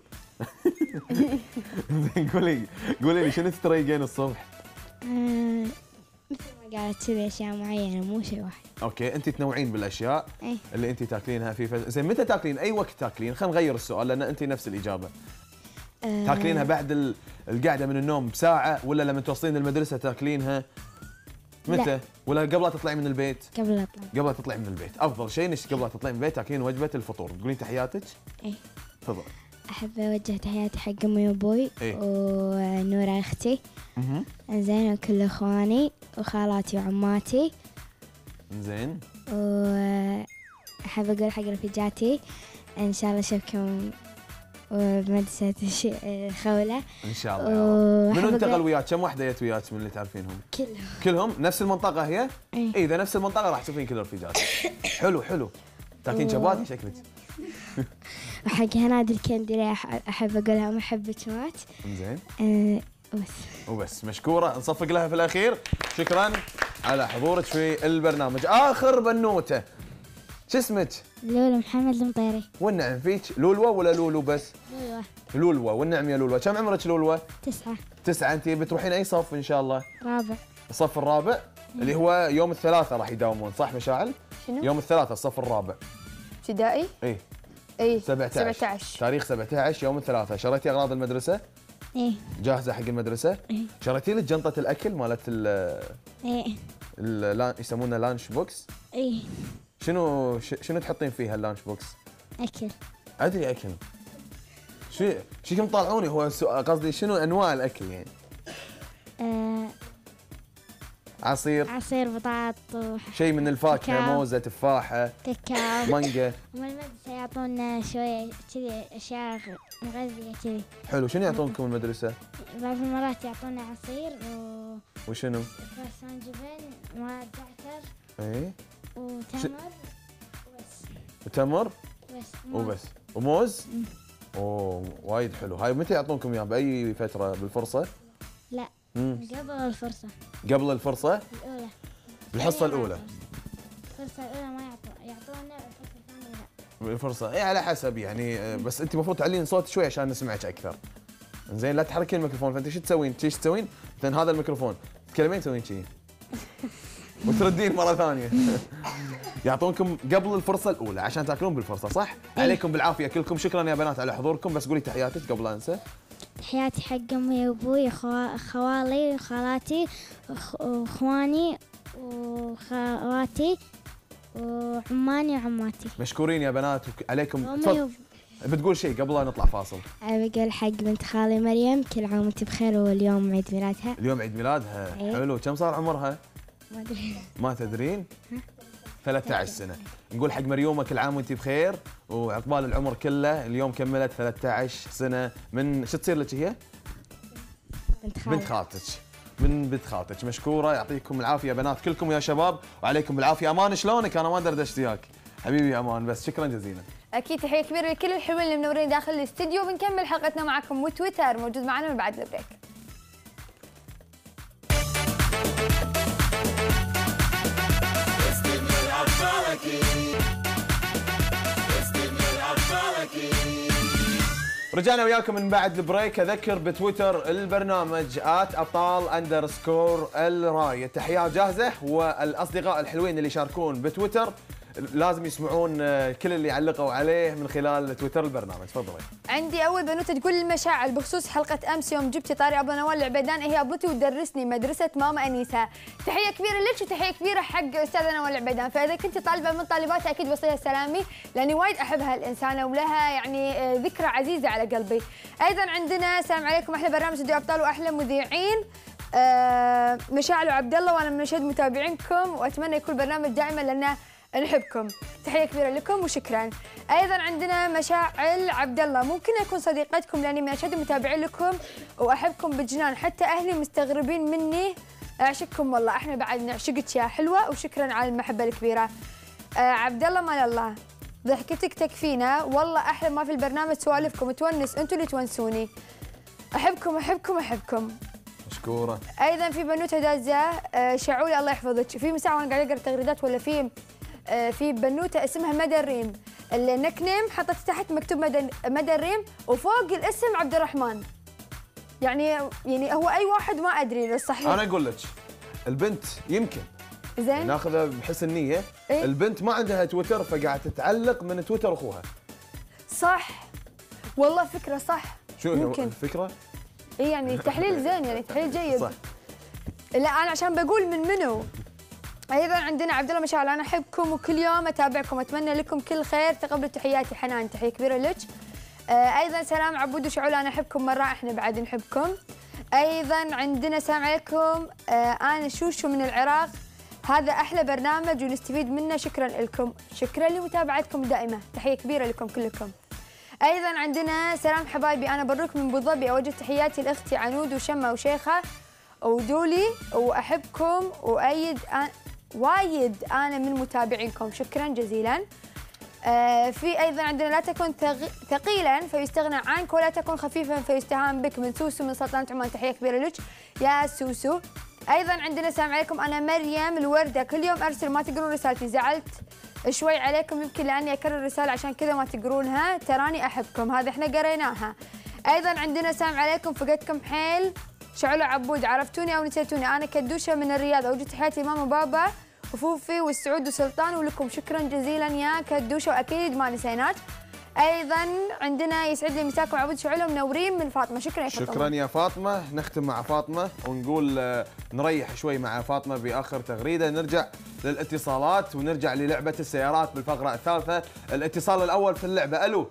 زين قولي قولي لي شنو تتريقين الصبح؟ أه مثل ما قالت كذي أشياء معينة مو شيء واحد. اوكي انت تنوعين بالاشياء إيه. اللي انت تاكلينها في فز... زين متى تاكلين؟ اي وقت تاكلين؟ خلينا نغير السؤال لان انت نفس الاجابه. أه تاكلينها بعد ال- القعده من النوم بساعه، ولا لما توصلين المدرسه تاكلينها؟ متى؟ لا. ولا قبل لا تطلعي من البيت؟ قبل لا أطلع. قبل لا تطلعي من البيت، افضل شيء انك قبل لا تطلعي من البيت تاكلين وجبه الفطور. تقولين تحياتك؟ إيه. تفضل. أحب أوجه تحياتي حق أمي وأبوي إيه. ونورة أختي، اها زين، وكل إخواني وخالاتي وعماتي. زين. وأحب أقول حق رفيجاتي إن شاء الله أشوفكم بمدرسة الش- خولة. ان شاء الله يا رب. وأحب منو انتقل أقول وياك؟ كم واحده جت وياك من اللي تعرفينهم؟ كلهم. كلهم نفس المنطقه هي؟ إيه. إيه اذا نفس المنطقه راح تشوفين كل رفيجاتك. حلو حلو. تاكلين و- شباتي شكلك. وحق هنادي الكندري أح- أحب أقولها محبة مات. زين. أه بس. وبس. مشكوره، نصفق لها في الاخير. شكرا على حضورك في البرنامج. اخر بنوته، شو اسمك؟ لولو محمد المطيري. والنعم فيك. لولوه ولا لولو بس؟ لولو. لولوه. والنعم يا لولوه. كم عمرك لولوه؟ تسعة. تسعة. انت بتروحين اي صف ان شاء الله؟ رابع. الصف الرابع اللي هو يوم الثلاثاء راح يداومون صح مشاعل؟ شنو؟ يوم الثلاثاء الصف الرابع. ابتدائي؟ اي اي سبعة عشر. سبعة عشر. تاريخ سبعة عشر يوم الثلاثاء. شريتي اغراض المدرسه؟ إيه. جاهزه حق المدرسه؟ إيه. شريتي لك جنطه الاكل مالت ال إيه. ال- يسمونها لانش بوكس؟ إيه. شنو ش- شنو تحطين فيها اللانش بوكس؟ أكل. ادري اكل. شو شو كم طالعوني هو السؤ- قصدي شنو انواع الاكل يعني؟ أه عصير، عصير بطاط وح- شيء من الفاكهه، كاكاو. موزه، تفاحه، كاكاو. مانجا. هم المدرسة يعطونا شوية كذي أشياء غ- مغذية كذي. حلو. شنو يعطونكم المدرسه؟ بعض المرات يعطونا عصير و وشنو؟ كراسون جبن مواد زعتر ايه وتمر وبس. وتمر بس وبس وموز. اوه وايد حلو. هاي متى يعطونكم اياه؟ باي فتره بالفرصه؟ لا، مم. قبل الفرصة قبل الفرصه؟ الأولى. الحصه الثانية ما الاولى. يعطون. الفرصة الأولى ما يعطون، يعطونا الفرصة الثانية لا. الفرصه اي على حسب يعني. آه، بس انت المفروض تعلين صوت شوي عشان نسمعك اكثر. زين لا تحركين الميكروفون. فانت شو تسوين؟ ايش تسوين؟ مثلا هذا الميكروفون تتكلمين تسوين شي وتردين مره ثانيه. يعطونكم قبل الفرصه الاولى عشان تاكلون بالفرصه صح؟ عليكم بالعافيه كلكم. شكرا يا بنات على حضوركم. بس قولي تحياتك قبل لا انسى. تحياتي حق أمي وأبوي وخوا- خوالي وخالاتي وخ- وإخواني وخواتي وعماني وعماتي. مشكورين يا بنات وك- عليكم. أمي تفضل. وب- بتقول شيء قبل لا نطلع فاصل؟ بقول حق بنت خالي مريم كل عام وانت بخير، واليوم عيد ميلادها. اليوم عيد ميلادها. إيه. حلو. كم صار عمرها؟ ما ادري. ما تدرين؟ ثلاثة عشر سنة. نقول حق مريومة كل عام وانت بخير وعقبال العمر كله. اليوم كملت ثلاثة عشر سنة. من شو تصير لك هي؟ بنت خالي. بنت خالتك. من بنت خالتك. مشكورة. يعطيكم العافية يا بنات كلكم يا شباب وعليكم بالعافية. أمان شلونك؟ أنا ما دردشت وياك حبيبي يا أمان. بس شكرا جزيلا. اكيد تحيه كبيره لكل الحلوين اللي منورين داخل الاستديو. بنكمل حلقتنا معكم وتويتر موجود معنا من بعد البريك. استديو الأطفال أكيد. استديو الأطفال أكيد. رجعنا وياكم من بعد البريك. اذكر بتويتر البرنامج آت ابطال اندرسكور الراي. التحيات جاهزه والاصدقاء الحلوين اللي يشاركون بتويتر لازم يسمعون آه، كل اللي علقوا عليه من خلال تويتر البرنامج. تفضلي. عندي اول بنوته تقول المشاعل بخصوص حلقه امس يوم جبتي طاري ابله نوال العبيدان، هي ابوتي وتدرسني مدرسه ماما انيسه. تحيه كبيره لك وتحيه كبيره حق استاذه نوال العبيدان. فاذا كنت طالبه من طالباتها اكيد وصلها سلامي لاني وايد احبها الانسانه ولها يعني آه، ذكرى عزيزه على قلبي. ايضا عندنا السلام عليكم احلى برنامج استوديو ابطال واحلى مذيعين آه، مشاعل وعبد الله، وانا من اشد متابعينكم واتمنى يكون برنامج دائما لانه نحبكم. تحيه كبيره لكم وشكرا. ايضا عندنا مشاعل عبد الله، ممكن اكون صديقتكم لاني من اشد متابعين لكم واحبكم بجنان، حتى اهلي مستغربين مني. اعشقكم والله، احنا بعد نعشقك يا حلوه وشكرا على المحبه الكبيره. آه عبد الله مال الله، ضحكتك تكفينا والله، احلى ما في البرنامج سوالفكم تونس، انتم اللي تونسوني. احبكم احبكم احبكم. مشكوره. ايضا في بنوته دازه آه شعولي الله يحفظك، في مساء وانا قاعده اقرا التغريدات ولا في آه في بنوته اسمها مدى الريم، النك نيم حطت تحت مكتوب مدى مدى الريم وفوق الاسم عبد الرحمن. يعني يعني هو اي واحد ما ادري لو صحيح. انا اقول لك البنت يمكن زين ناخذها بحسن نيه. إيه؟ البنت ما عندها تويتر فقاعد تتعلق من تويتر اخوها. صح والله فكره صح. شو ممكن. الفكره؟ اي يعني تحليل زين، يعني تحليل جيد. صح. لا انا عشان بقول من منو. ايضا عندنا عبد الله مشاعل، انا احبكم وكل يوم اتابعكم، اتمنى لكم كل خير، تقبلوا تحياتي حنان. تحيه كبيره لك. آه ايضا سلام عبود وشعول، انا احبكم مره، احنا بعد نحبكم. ايضا عندنا السلام عليكم آه انا شوشو من العراق، هذا احلى برنامج ونستفيد منه، شكرا لكم، شكرا لمتابعتكم دائمه، تحيه كبيره لكم كلكم. ايضا عندنا سلام حبايبي، انا بروك من ابو ظبي، اوجه تحياتي لاختي عنود وشمه وشيخه ودولي، واحبكم وايد أنا وايد انا من متابعينكم، شكرا جزيلا. آه في ايضا عندنا لا تكن ثقيلا فيستغنى عنك ولا تكن خفيفا فيستهان بك، من سوسو من سلطنه عمان، تحيه كبيره لك يا سوسو. ايضا عندنا السلام عليكم، انا مريم الورده، كل يوم ارسل ما تقرون رسالتي، زعلت شوي عليكم يمكن لاني اكرر رساله عشان كذا ما تقرونها، تراني احبكم، هذا احنا قريناها. ايضا عندنا السلام عليكم، فقدتكم حيل شعلة عبود، عرفتوني او نسيتوني، انا كدوشه من الرياض، اوجه تحياتي ماما وبابا وفوفي والسعود وسلطان ولكم، شكرا جزيلا يا كدوشه واكيد ما نسيناك. ايضا عندنا يسعد لي مساكم عبود شعلة منورين من فاطمه، شكرا يا فاطمه. شكرا يا فاطمه. نختم مع فاطمه ونقول آه، نريح شوي مع فاطمه باخر تغريده، نرجع للاتصالات ونرجع للعبه السيارات بالفقره الثالثه. الاتصال الاول في اللعبه، الو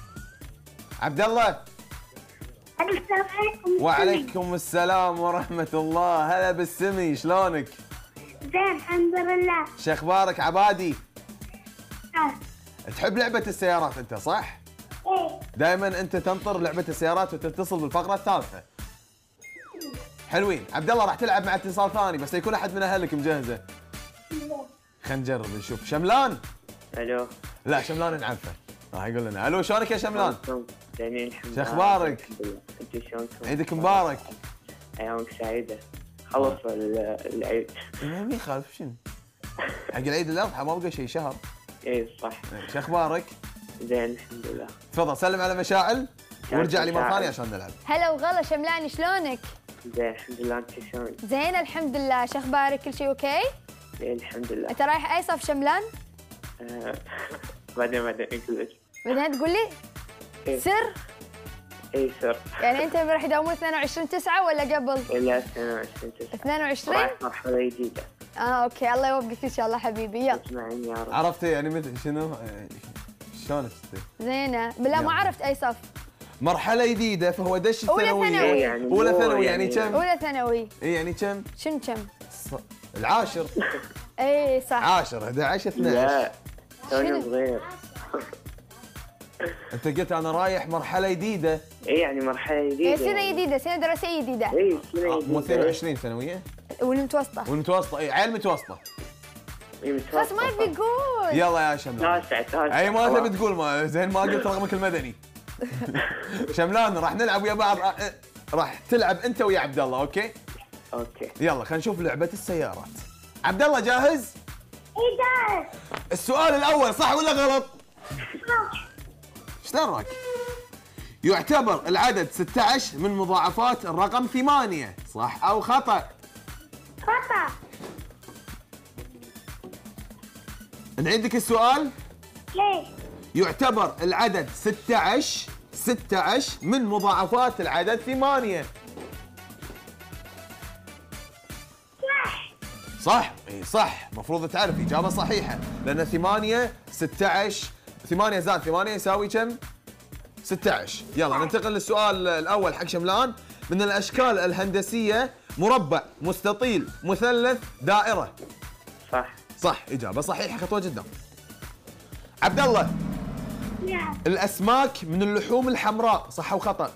عبد الله. السلام عليكم. وعليكم السلام ورحمه الله، هلا بالسمي، شلونك؟ زين الحمد لله. شو اخبارك عبادي؟ آه. تحب لعبه السيارات انت صح؟ ايه. دائما انت تنطر لعبه السيارات وتتصل بالفقره الثالثه. حلوين. عبد الله راح تلعب مع اتصال ثاني بس يكون احد من اهلك مجهزه. خلينا نجرب نشوف. شملان. الو. لا شملان نعرفه، راح يقول لنا الو شلونك يا شملان؟ زينين الحمد شو اخبارك؟ انتم شلونكم؟ عيدك مبارك. ايامك سعيده. خلص العيد. ما يخالف شنو؟ حق العيد الاضحى ما بقى شيء، شهر. ايه صح. شو اخبارك؟ زين الحمد لله. تفضل سلم على مشاعل وارجع لي مره ثانيه عشان نلعب. هلا وغلا شملاني، شلونك؟ زين الحمد لله، انت شلونك؟ زين الحمد لله، شو اخبارك؟ كل شيء اوكي؟ زين الحمد لله. انت رايح اي صف شملان؟ آه، بعدين بعدين اقول لك. بعدين تقول لي؟ إيه؟ سر؟ اي سر. يعني انت راح يداومون اثنين وعشرين تسعة ولا قبل؟ لا اثنين وعشرين تسعة. اثنين وعشرين؟ رايح مرحله جديده. اه اوكي، الله يوفقك ان شاء الله حبيبي، يلا. اسمعيني يا رب. عرفتي يعني مثل شنو؟ شلونك؟ زينه، بالله ما عرفت اي صف. مرحله جديده فهو دش أولى الثانويه. ثانوي. يعني اولى مو ثانوي يعني- يعني كم؟ اولى ثانوي. اي يعني كم؟ شنو كم؟ ص- العاشر. اي صح. عاشر احد عشر اثناشر. لا توني شنو؟ صغير. انت قلت انا رايح مرحله جديده. اي يعني مرحله هي جديده. سنه جديده، سنه دراسيه جديده. اي سنه آه، جديده. مو اثنين وعشرين ثانويه والمتوسطه. والمتوسطه. اي عيل متوسطه. اي خلاص ما يبي يقول. يلا يا شملان. تاسع تاسع. اي ما تبي تقول، ما زين ما قلت رقمك المدني. شملان راح نلعب ويا بعض، آه، راح تلعب انت ويا عبد الله، اوكي؟ اوكي. يلا خلينا نشوف لعبه السيارات. عبد الله جاهز؟ ايه جاهز. السؤال الاول صح ولا غلط؟ شلون راك؟ يعتبر العدد ستة عشر من مضاعفات الرقم ثمانية، صح او خطأ؟ خطأ. نعيدك السؤال. ليش؟ يعتبر العدد ستة عشر ستة عشر من مضاعفات العدد ثمانية. صح. صح؟ اي صح، المفروض تعرف اجابه صحيحه، لان ثمانية ستة عشر، ثمانية زائد ثمانية يساوي كم؟ ستة عشر. يلا ننتقل للسؤال الاول حق شملان. من الاشكال الهندسيه مربع، مستطيل، مثلث، دائره. صح. صح، اجابه صحيحه، خطوه جدا. عبد الله، نعم. الاسماك من اللحوم الحمراء، صح او خطا؟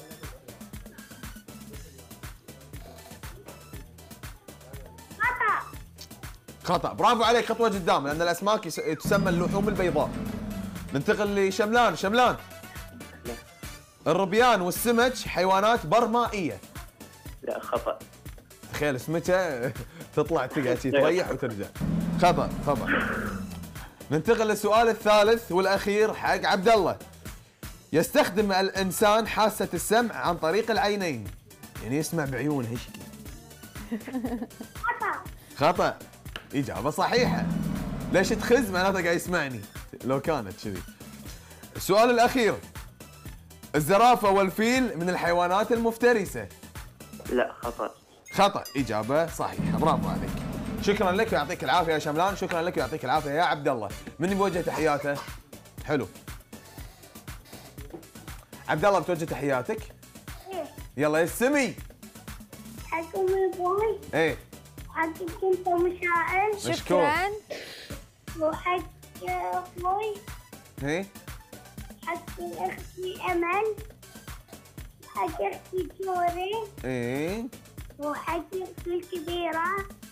خطأ. خطأ، برافو عليك، خطوة قدام، لأن الأسماك يس- تسمى اللحوم البيضاء. ننتقل لشملان، شملان. لا. الروبيان والسمك حيوانات برمائية. لا خطأ. تخيل سمكة تطلع تقعد شي تريح وترجع. خطأ، خطأ. ننتقل للسؤال الثالث والأخير حق عبد الله. يستخدم الإنسان حاسة السمع عن طريق العينين، يعني يسمع بعيونه هيك. خطأ. خطأ، إجابة صحيحة. ليش تخز؟ معناته قاعد يسمعني لو كانت كذي. السؤال الأخير. الزرافة والفيل من الحيوانات المفترسة. لا خطأ. خطأ، إجابة صحيحة، برافو عليك. شكرا لك ويعطيك العافية يا شملان، شكرا لك ويعطيك العافية يا عبد الله. من بوجه تحياته؟ حلو. عبد الله بتوجه تحياتك؟ إيه. يلا يا السمي. حق أمي بوي. ايه. حقك أنت مشاعر. مشكور. شكرا. وحق أخوي. ايه. حق أختي أمل. وحق أختي جوري. ايه. وحق أختي الكبيرة.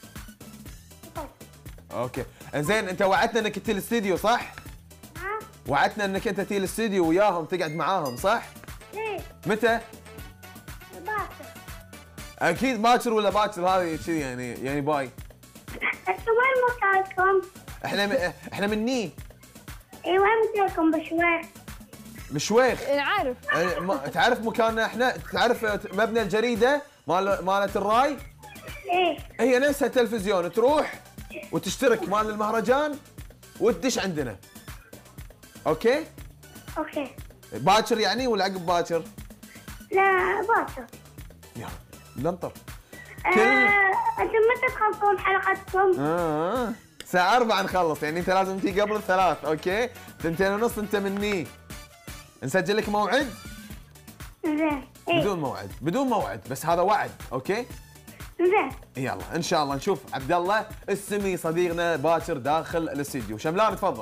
اوكي، انزين انت وعدتنا انك تجي الاستديو صح؟ ها؟ وعدتنا انك انت تجي الاستديو وياهم تقعد معاهم صح؟ إيه. متى؟ باكر. اكيد باكر ولا باكر هذه كذي يعني يعني باي. انتوا وين مكانكم؟ احنا م... احنا مني اي وين مكانكم بشويخ؟ مشويخ. انا عارف. يعني ما... تعرف مكاننا احنا؟ تعرف مبنى الجريده مال مالت الراي؟ ايه. هي نفسها تلفزيون، تروح وتشترك مال المهرجان وتدش عندنا. اوكي؟ اوكي. باكر يعني ولا عقب باكر؟ لا باكر. يلا ننطر. آه، كل انتم متى تخلصون حلقتكم؟ آه. الساعة أربعة نخلص، يعني أنت لازم تيجي قبل الثلاث، أوكي؟ ثنتين ونص أنت مني. نسجل لك موعد؟ زين. ايه. بدون موعد، بدون موعد، بس هذا وعد، أوكي؟ زين. يلا إن شاء الله نشوف عبد الله السمي صديقنا باكر داخل الاستديو. شملان تفضل.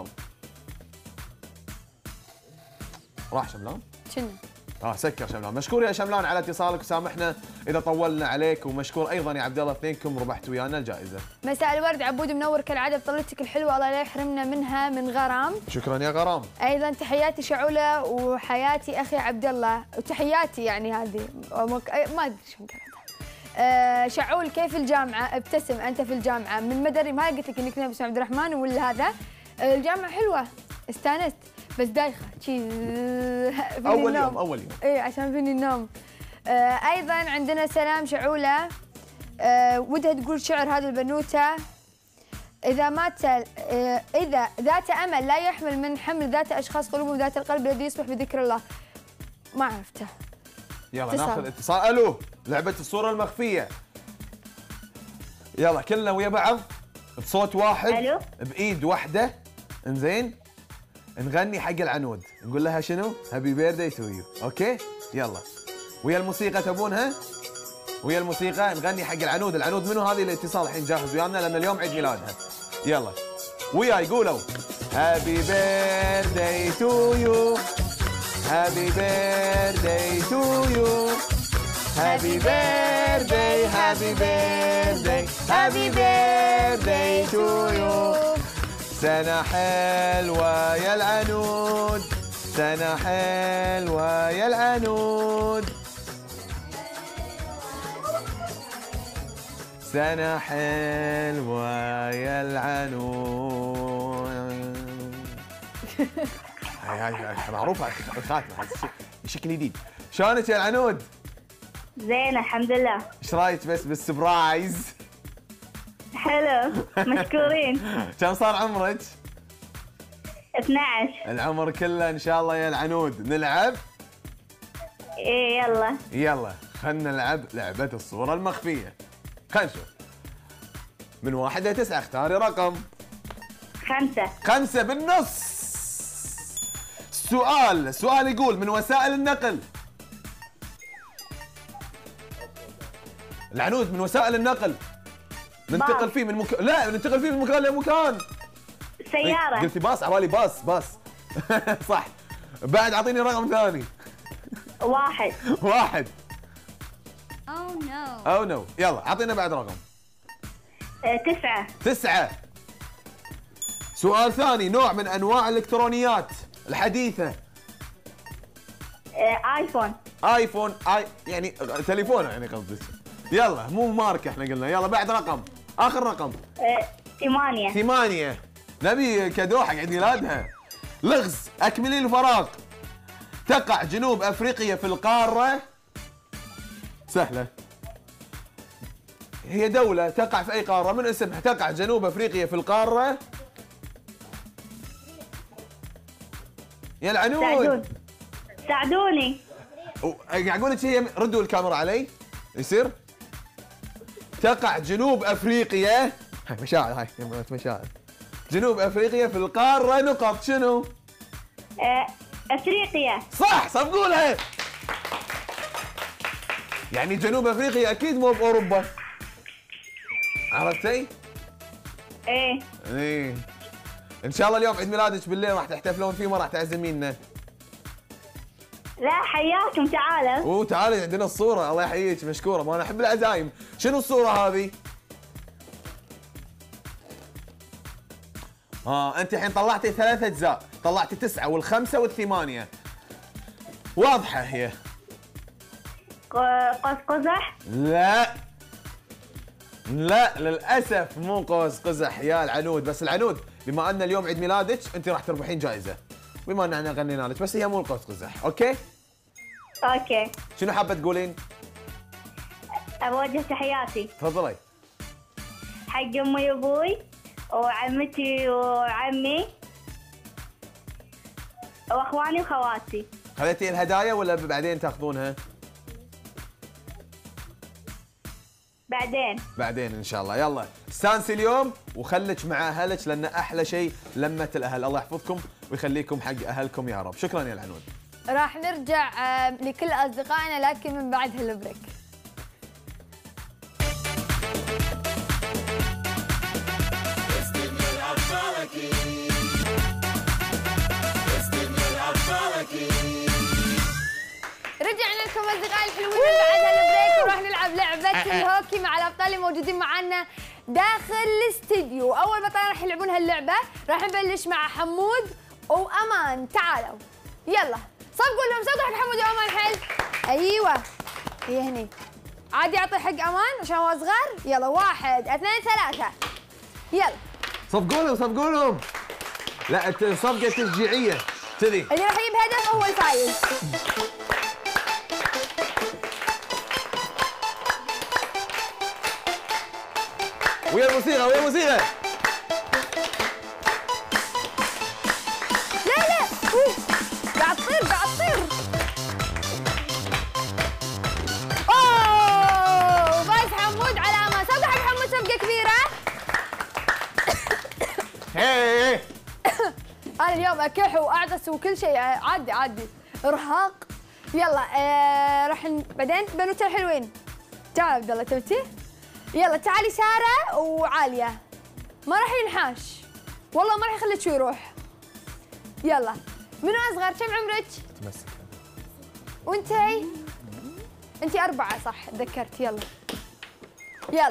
راح شملان؟ شنو؟ اه سكر شملان. مشكور يا شملان على اتصالك وسامحنا اذا طولنا عليك، ومشكور ايضا يا عبد الله، اثنينكم ربحتوا ويانا الجائزه. مساء الورد عبود، منور كالعاده بطلتك الحلوه، الله لا يحرمنا منها. من غرام. شكرا يا غرام. ايضا تحياتي شعوله وحياتي اخي عبد الله، وتحياتي يعني هذه مك... ما ادري شو قالتها. آه شعول كيف الجامعه؟ ابتسم انت في الجامعه. من مدري ما قلت لك انك اسمه عبد الرحمن ولا هذا. آه الجامعه حلوه، استانست بس دايخه شي. اول يوم اول يوم اي عشان فيني النوم. آه ايضا عندنا سلام شعوله. آه ودها تقول شعر هذه البنوته. إذا مات آه إذا ذات أمل لا يحمل من حمل ذات أشخاص قلوبهم ذات القلب الذي يصبح بذكر الله. ما عرفته. يلا اتصال. ناخذ اتصال. الو، لعبه الصوره المخفيه. يلا كلنا ويا بعض بصوت واحد. الو. بايد واحده. انزين نغني حق العنود، نقول لها شنو؟ هابي بيرثداي تو يو، اوكي؟ يلا ويا الموسيقى تبونها؟ ويا الموسيقى نغني حق العنود. العنود منو؟ هذه الاتصال الحين جاهز ويانا لان اليوم عيد ميلادها. يلا وياي قولوا هابي بيرثداي تو يو، هابي بيرثداي تو يو، هابي بيرثداي، هابي بيرثداي، هابي بيرثداي تو يو. سنة حلوة يا العنود، سنة حلوة يا العنود، سنة حلوة يا العنود. هاي هاي هاي معروفة الخاتمة، شكل جديد. شلونك يا العنود؟ زين الحمد لله. ايش رايك بس بالسبرايز؟ حلو. مشكورين. كم صار عمرك؟ اثنعش. العمر كله ان شاء الله يا العنود. نلعب؟ ايه يلا. يلا خلنا نلعب لعبة الصورة المخفية. خلنا نشوف. من واحد لتسعة اختاري رقم. خمسة. خمسة بالنص. السؤال السؤال يقول من وسائل النقل. العنود من وسائل النقل. ننتقل باص. فيه من مكان، لا ننتقل فيه من مكان لمكان. سيارة. قلتي باص عبالي باص باص. صح. بعد اعطيني رقم ثاني. واحد. واحد. Oh no. او نو. يلا اعطينا بعد رقم. آه، تسعة. تسعة. سؤال ثاني، نوع من انواع الالكترونيات الحديثة. آه، ايفون. ايفون اي يعني تليفون يعني قصدي. يلا مو ماركة احنا قلنا. يلا بعد رقم. اخر رقم. آه، ثمانية. ثمانية. نبي كادو حق عيد ميلادها. لغز اكملي الفراغ. تقع جنوب افريقيا في القارة. سهلة. هي دولة تقع في اي قارة، من اسمها تقع جنوب افريقيا في القارة. يا العنود. ساعدون. ساعدوني. قاعد اقول لك هي، ردوا الكاميرا علي يصير. تقع جنوب افريقيا، هاي مشاعر، هاي مشاعر. جنوب افريقيا في القارة نقط شنو؟ آه، افريقيا. صح صفقولها. يعني جنوب افريقيا اكيد مو باوروبا. عرفتي؟ ايه. ايه. ان شاء الله اليوم عيد ميلادك بالليل راح تحتفلون فيه، ما راح تعزمينا. لا حياكم تعالوا. اوه تعالي عندنا الصورة. الله يحييك مشكورة، ما انا احب العزايم. شنو الصورة هذه؟ اه انت الحين طلعتي ثلاث اجزاء، طلعتي تسعة والخمسة والثمانية. واضحة هي. ق- قوس قزح. لا لا للاسف مو قوس قزح يا العنود. بس العنود بما ان اليوم عيد ميلادك انت راح تربحين جائزة، بما ان احنا غنينا لك، بس هي مو القوس قزح. اوكي؟ اوكي. شنو حابة تقولين؟ اوجه تحياتي تفضلي. حق امي وابوي وعمتي وعمي واخواني وخواتي. خذيتي الهدايا ولا بعدين تاخذونها؟ بعدين. بعدين ان شاء الله. يلا استانسي اليوم وخليك مع اهلك، لان احلى شيء لمة الاهل. الله يحفظكم ويخليكم حق اهلكم يا رب. شكرا يا العنود. راح نرجع آه، لكل اصدقائنا لكن من بعد هالبريك. استمر أطفالك استمر أطفالك. رجعنا لكم اصدقائي الحلوين من بعد هالبريك، وراح نلعب لعبه الهوكي مع الابطال اللي موجودين معنا داخل الاستديو. اول بطل راح يلعبون هاللعبه. راح نبلش مع حمود وامان. تعالوا يلا صفقوا لهم. صفقوا حق حمود وامان. حل. ايوه هي هني. عادي اعطي حق امان عشان هو صغار. يلا واحد اثنين ثلاثه. يلا صفقوا لهم صفقوا لهم. لا صفقة تشجيعية كذي. اللي راح يجيب هدف هو الفايز. ويا الموسيقى ويا الموسيقى. لا لا أوه. قاعد تطير قاعد تطير. اوه فايز حمود على امان. صفقة حق حمود. صفقة كبيرة. هي انا اليوم اكح واعطس وكل شيء. عادي عادي ارهاق. يلا آه راح ن... بعدين بنوته الحلوين. تعال عبد الله تبتي. يلا تعالي ساره وعاليه. ما راح ينحاش والله، ما راح يخليك شو يروح. يلا منو اصغر؟ كم عمرك؟ تمسك. وانتي؟ انتي اربعه صح تذكرت. يلا يلا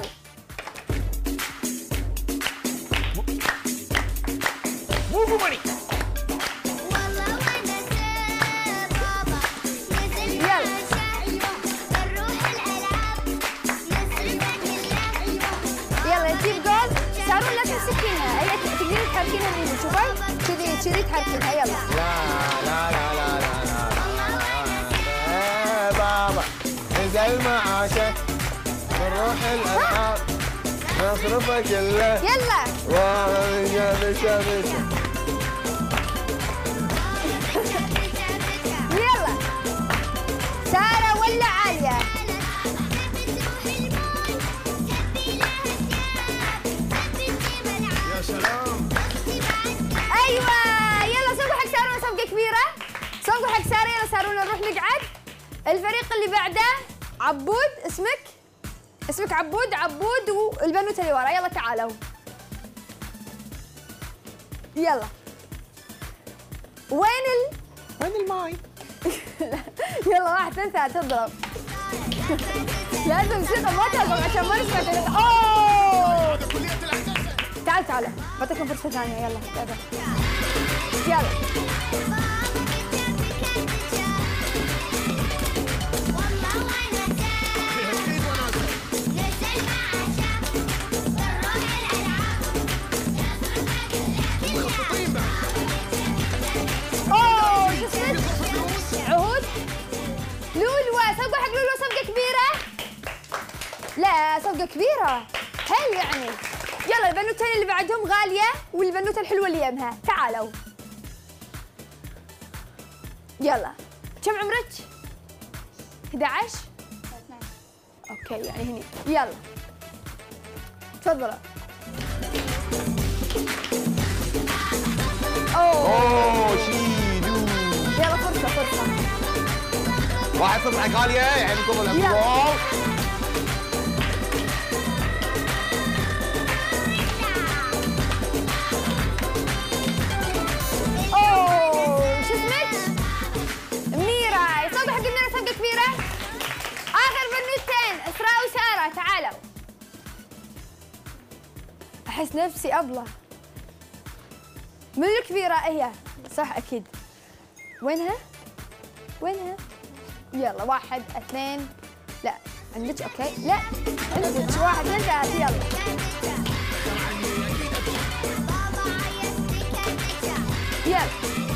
مو مو ماني. والله ونسى بابا نزل يلا. مع نروح الألعاب نصرف كل يلا نجيب جول. سارون لا تمسكينها، هي تقدري تحركينها من يمين. شوفي كذي كذي تحركينها. يلا لا لا لا لا لا لا بابا نزل معاشه نروح الالعاب نصرفه كله. يلا والله بشا بشا. الفريق اللي بعده عبود. اسمك؟ اسمك عبود. عبود والبنوته اللي ورا، يلا تعالوا. يلا. وين ال وين الماي؟ يلا واحد اثنين ثلاثة تضرب. لازم موسيقى ما تضرب عشان ما نسمع كلمة. اوه تعال تعال بعطيكم فرصة ثانية. يلا يلا يلا. اوه شو اسمك؟ عهود. لولو. صفقة حق لولو صفقة كبيرة؟ لا صفقة كبيرة. هل يعني؟ يلا البنوتين اللي بعدهم غالية والبنوتة الحلوة اللي يمها، تعالوا. يلا. كم عمرك؟ أحد عشر؟ اوكي يعني هني. يلا. تفضلوا. اوه اوه شيلو. يلا فرصة فرصة. واحد صفر حق غالية، يعني كم الأبطال. اوه شو اسمك؟ منيرة. صوبة حق منيرة صفقة كبيرة. آخر بنوتين إسراء وسارة، تعالوا. أحس نفسي أبلة. من الكبيرة هي؟ صح أكيد. وينها؟ وينها؟ يلا واحد اثنين. لا عندك اوكي. لا عندك واحد اثنين ثلاثة. يلا. يلا.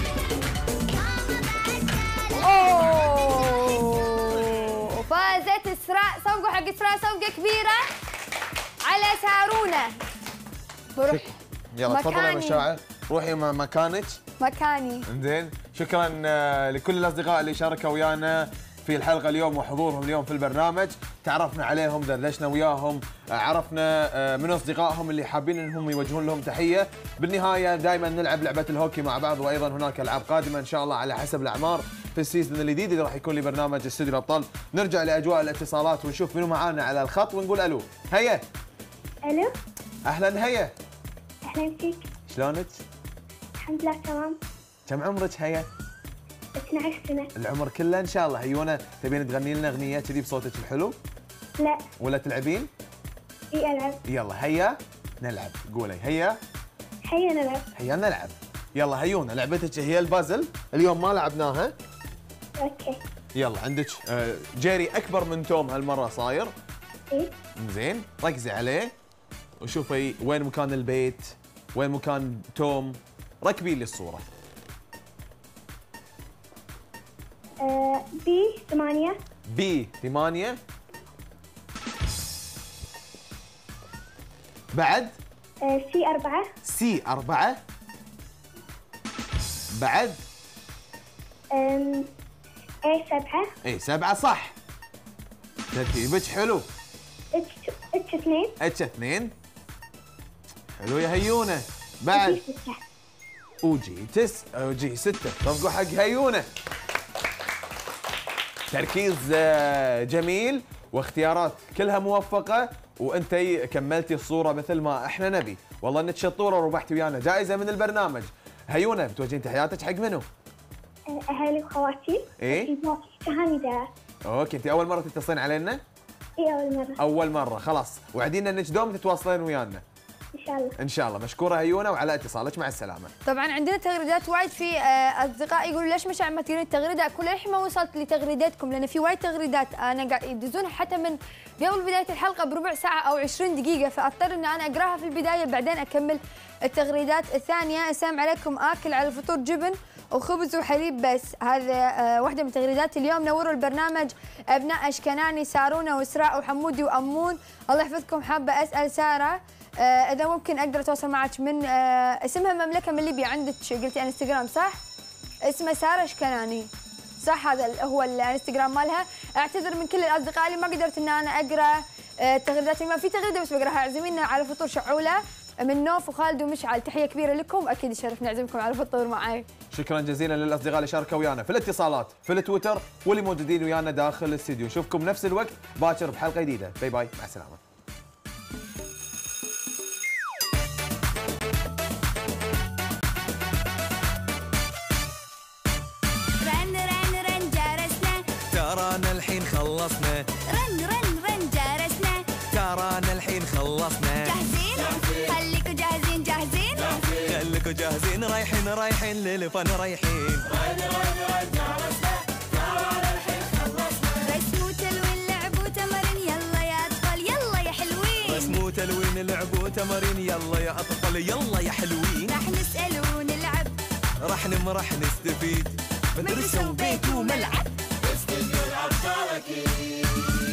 اوه فازت اسراء. صفقة حق اسراء صفقة كبيرة على سارونة. بروح يلا تفضلي يا مكاني. مشاعر، روحي م- مكانك. مكاني. انزين، شكرا آه، لكل الاصدقاء اللي شاركوا ويانا في الحلقه اليوم وحضورهم اليوم في البرنامج. تعرفنا عليهم، دردشنا وياهم، آه، عرفنا آه، من اصدقائهم اللي حابين انهم يوجهون لهم تحيه. بالنهايه دائما نلعب لعبه الهوكي مع بعض، وايضا هناك العاب قادمه ان شاء الله على حسب الاعمار في السيزون الجديد اللي راح يكون لبرنامج استوديو الابطال. نرجع لاجواء الاتصالات ونشوف منو معانا على الخط ونقول الو. هيا. الو. اهلا هيا. اهلا فيك. شلونك؟ الحمد لله تمام. كم عمرك هيا؟ اثني عشر سنة. العمر كله ان شاء الله. هيونا تبين تغني لنا اغنيه كذي بصوتك الحلو لا. ولا تلعبين؟ اي العب. يلا هيا نلعب. قولي هيا. هيا نلعب. هيا نلعب. يلا هيونا لعبتك هي البازل، اليوم ما لعبناها. اوكي. يلا عندك آه، جيري اكبر من توم هالمره صاير. اي. زين ركزي عليه وشوفي وين مكان البيت، وين مكان توم. ركبي لي الصوره. آه بي ثمانية. بي ثمانية. بعد آه سي أربعة. سي أربعة. بعد آم اي سبعة. اي سبعة صح. ترتيبك حلو. اتش اتش اثنين. اتش اثنين. حلو يا هيونة. بعد جي ستة. وجي تس وجي ستة. صفقوا حق هيونة. تركيز آه، جميل واختيارات كلها موفقة، وانتي كملتي الصورة مثل ما احنا نبي. والله انك شطورة وربحتي ويانا جائزة من البرنامج. هيونة بتوجهين تحياتك حق منو؟ آه اهلي وخواتي. إيه؟ تهاني دار. اوكي، انت اول مرة تتصلين علينا؟ اي اول مرة. اول مرة خلاص، وعدينا انك دوم تتواصلين ويانا. ان شاء الله. ان شاء الله. مشكورة هيونة وعلى اتصالك، مع السلامة. طبعا عندنا تغريدات وايد. في آه، اصدقاء يقولوا ليش مشعل ما تقرين التغريده؟ اقول الحين ما وصلت لتغريداتكم لان في وايد تغريدات انا قاعد يدزونها حتى من قبل بدايه الحلقه بربع ساعه او عشرين دقيقه، فاضطر ان انا اقراها في البدايه بعدين اكمل التغريدات الثانيه. السلام عليكم، اكل على الفطور جبن وخبز وحليب بس. هذا آه، واحده من تغريدات اليوم. نوروا البرنامج ابناء اشكناني سارونه واسراء وحمودي وامون، الله يحفظكم. حابه اسال ساره آه اذا ممكن اقدر اتواصل معك من آه اسمها مملكه من ليبيا. عندك قلتي انستغرام صح؟ اسمها ساره اشكناني صح؟ هذا هو الانستغرام مالها. اعتذر من كل الاصدقاء اللي ما قدرت ان انا اقرا آه تغريدات. ما في تغريده بس بقراها. اعزمينا على فطور شعوله من نوف وخالد ومشعل، تحيه كبيره لكم، اكيد يشرف نعزمكم على الفطور معي. شكرا جزيلا للاصدقاء اللي شاركوا ويانا في الاتصالات في التويتر واللي موجودين ويانا داخل الاستديو. نشوفكم نفس الوقت باكر بحلقه جديده. باي باي، مع السلامه. رن رن رن جرسنا، ترانا الحين خلصنا، رن رن رن جرسنا، ترانا الحين خلصنا. جاهزين؟ خليكوا جاهزين جاهزين؟ خليكوا جاهزين، رايحين رايحين للفن رايحين. رسم وتلوين لعب وتمارين، يلا يا أطفال يلا يا حلوين. رسم وتلوين لعب وتمارين، يلا يا اطفال يلا يا حلوين. راح نسأل ونلعب، راح نمرح نستفيد، مدرسة وبيت وملعب. استديو الأطفال أكيد.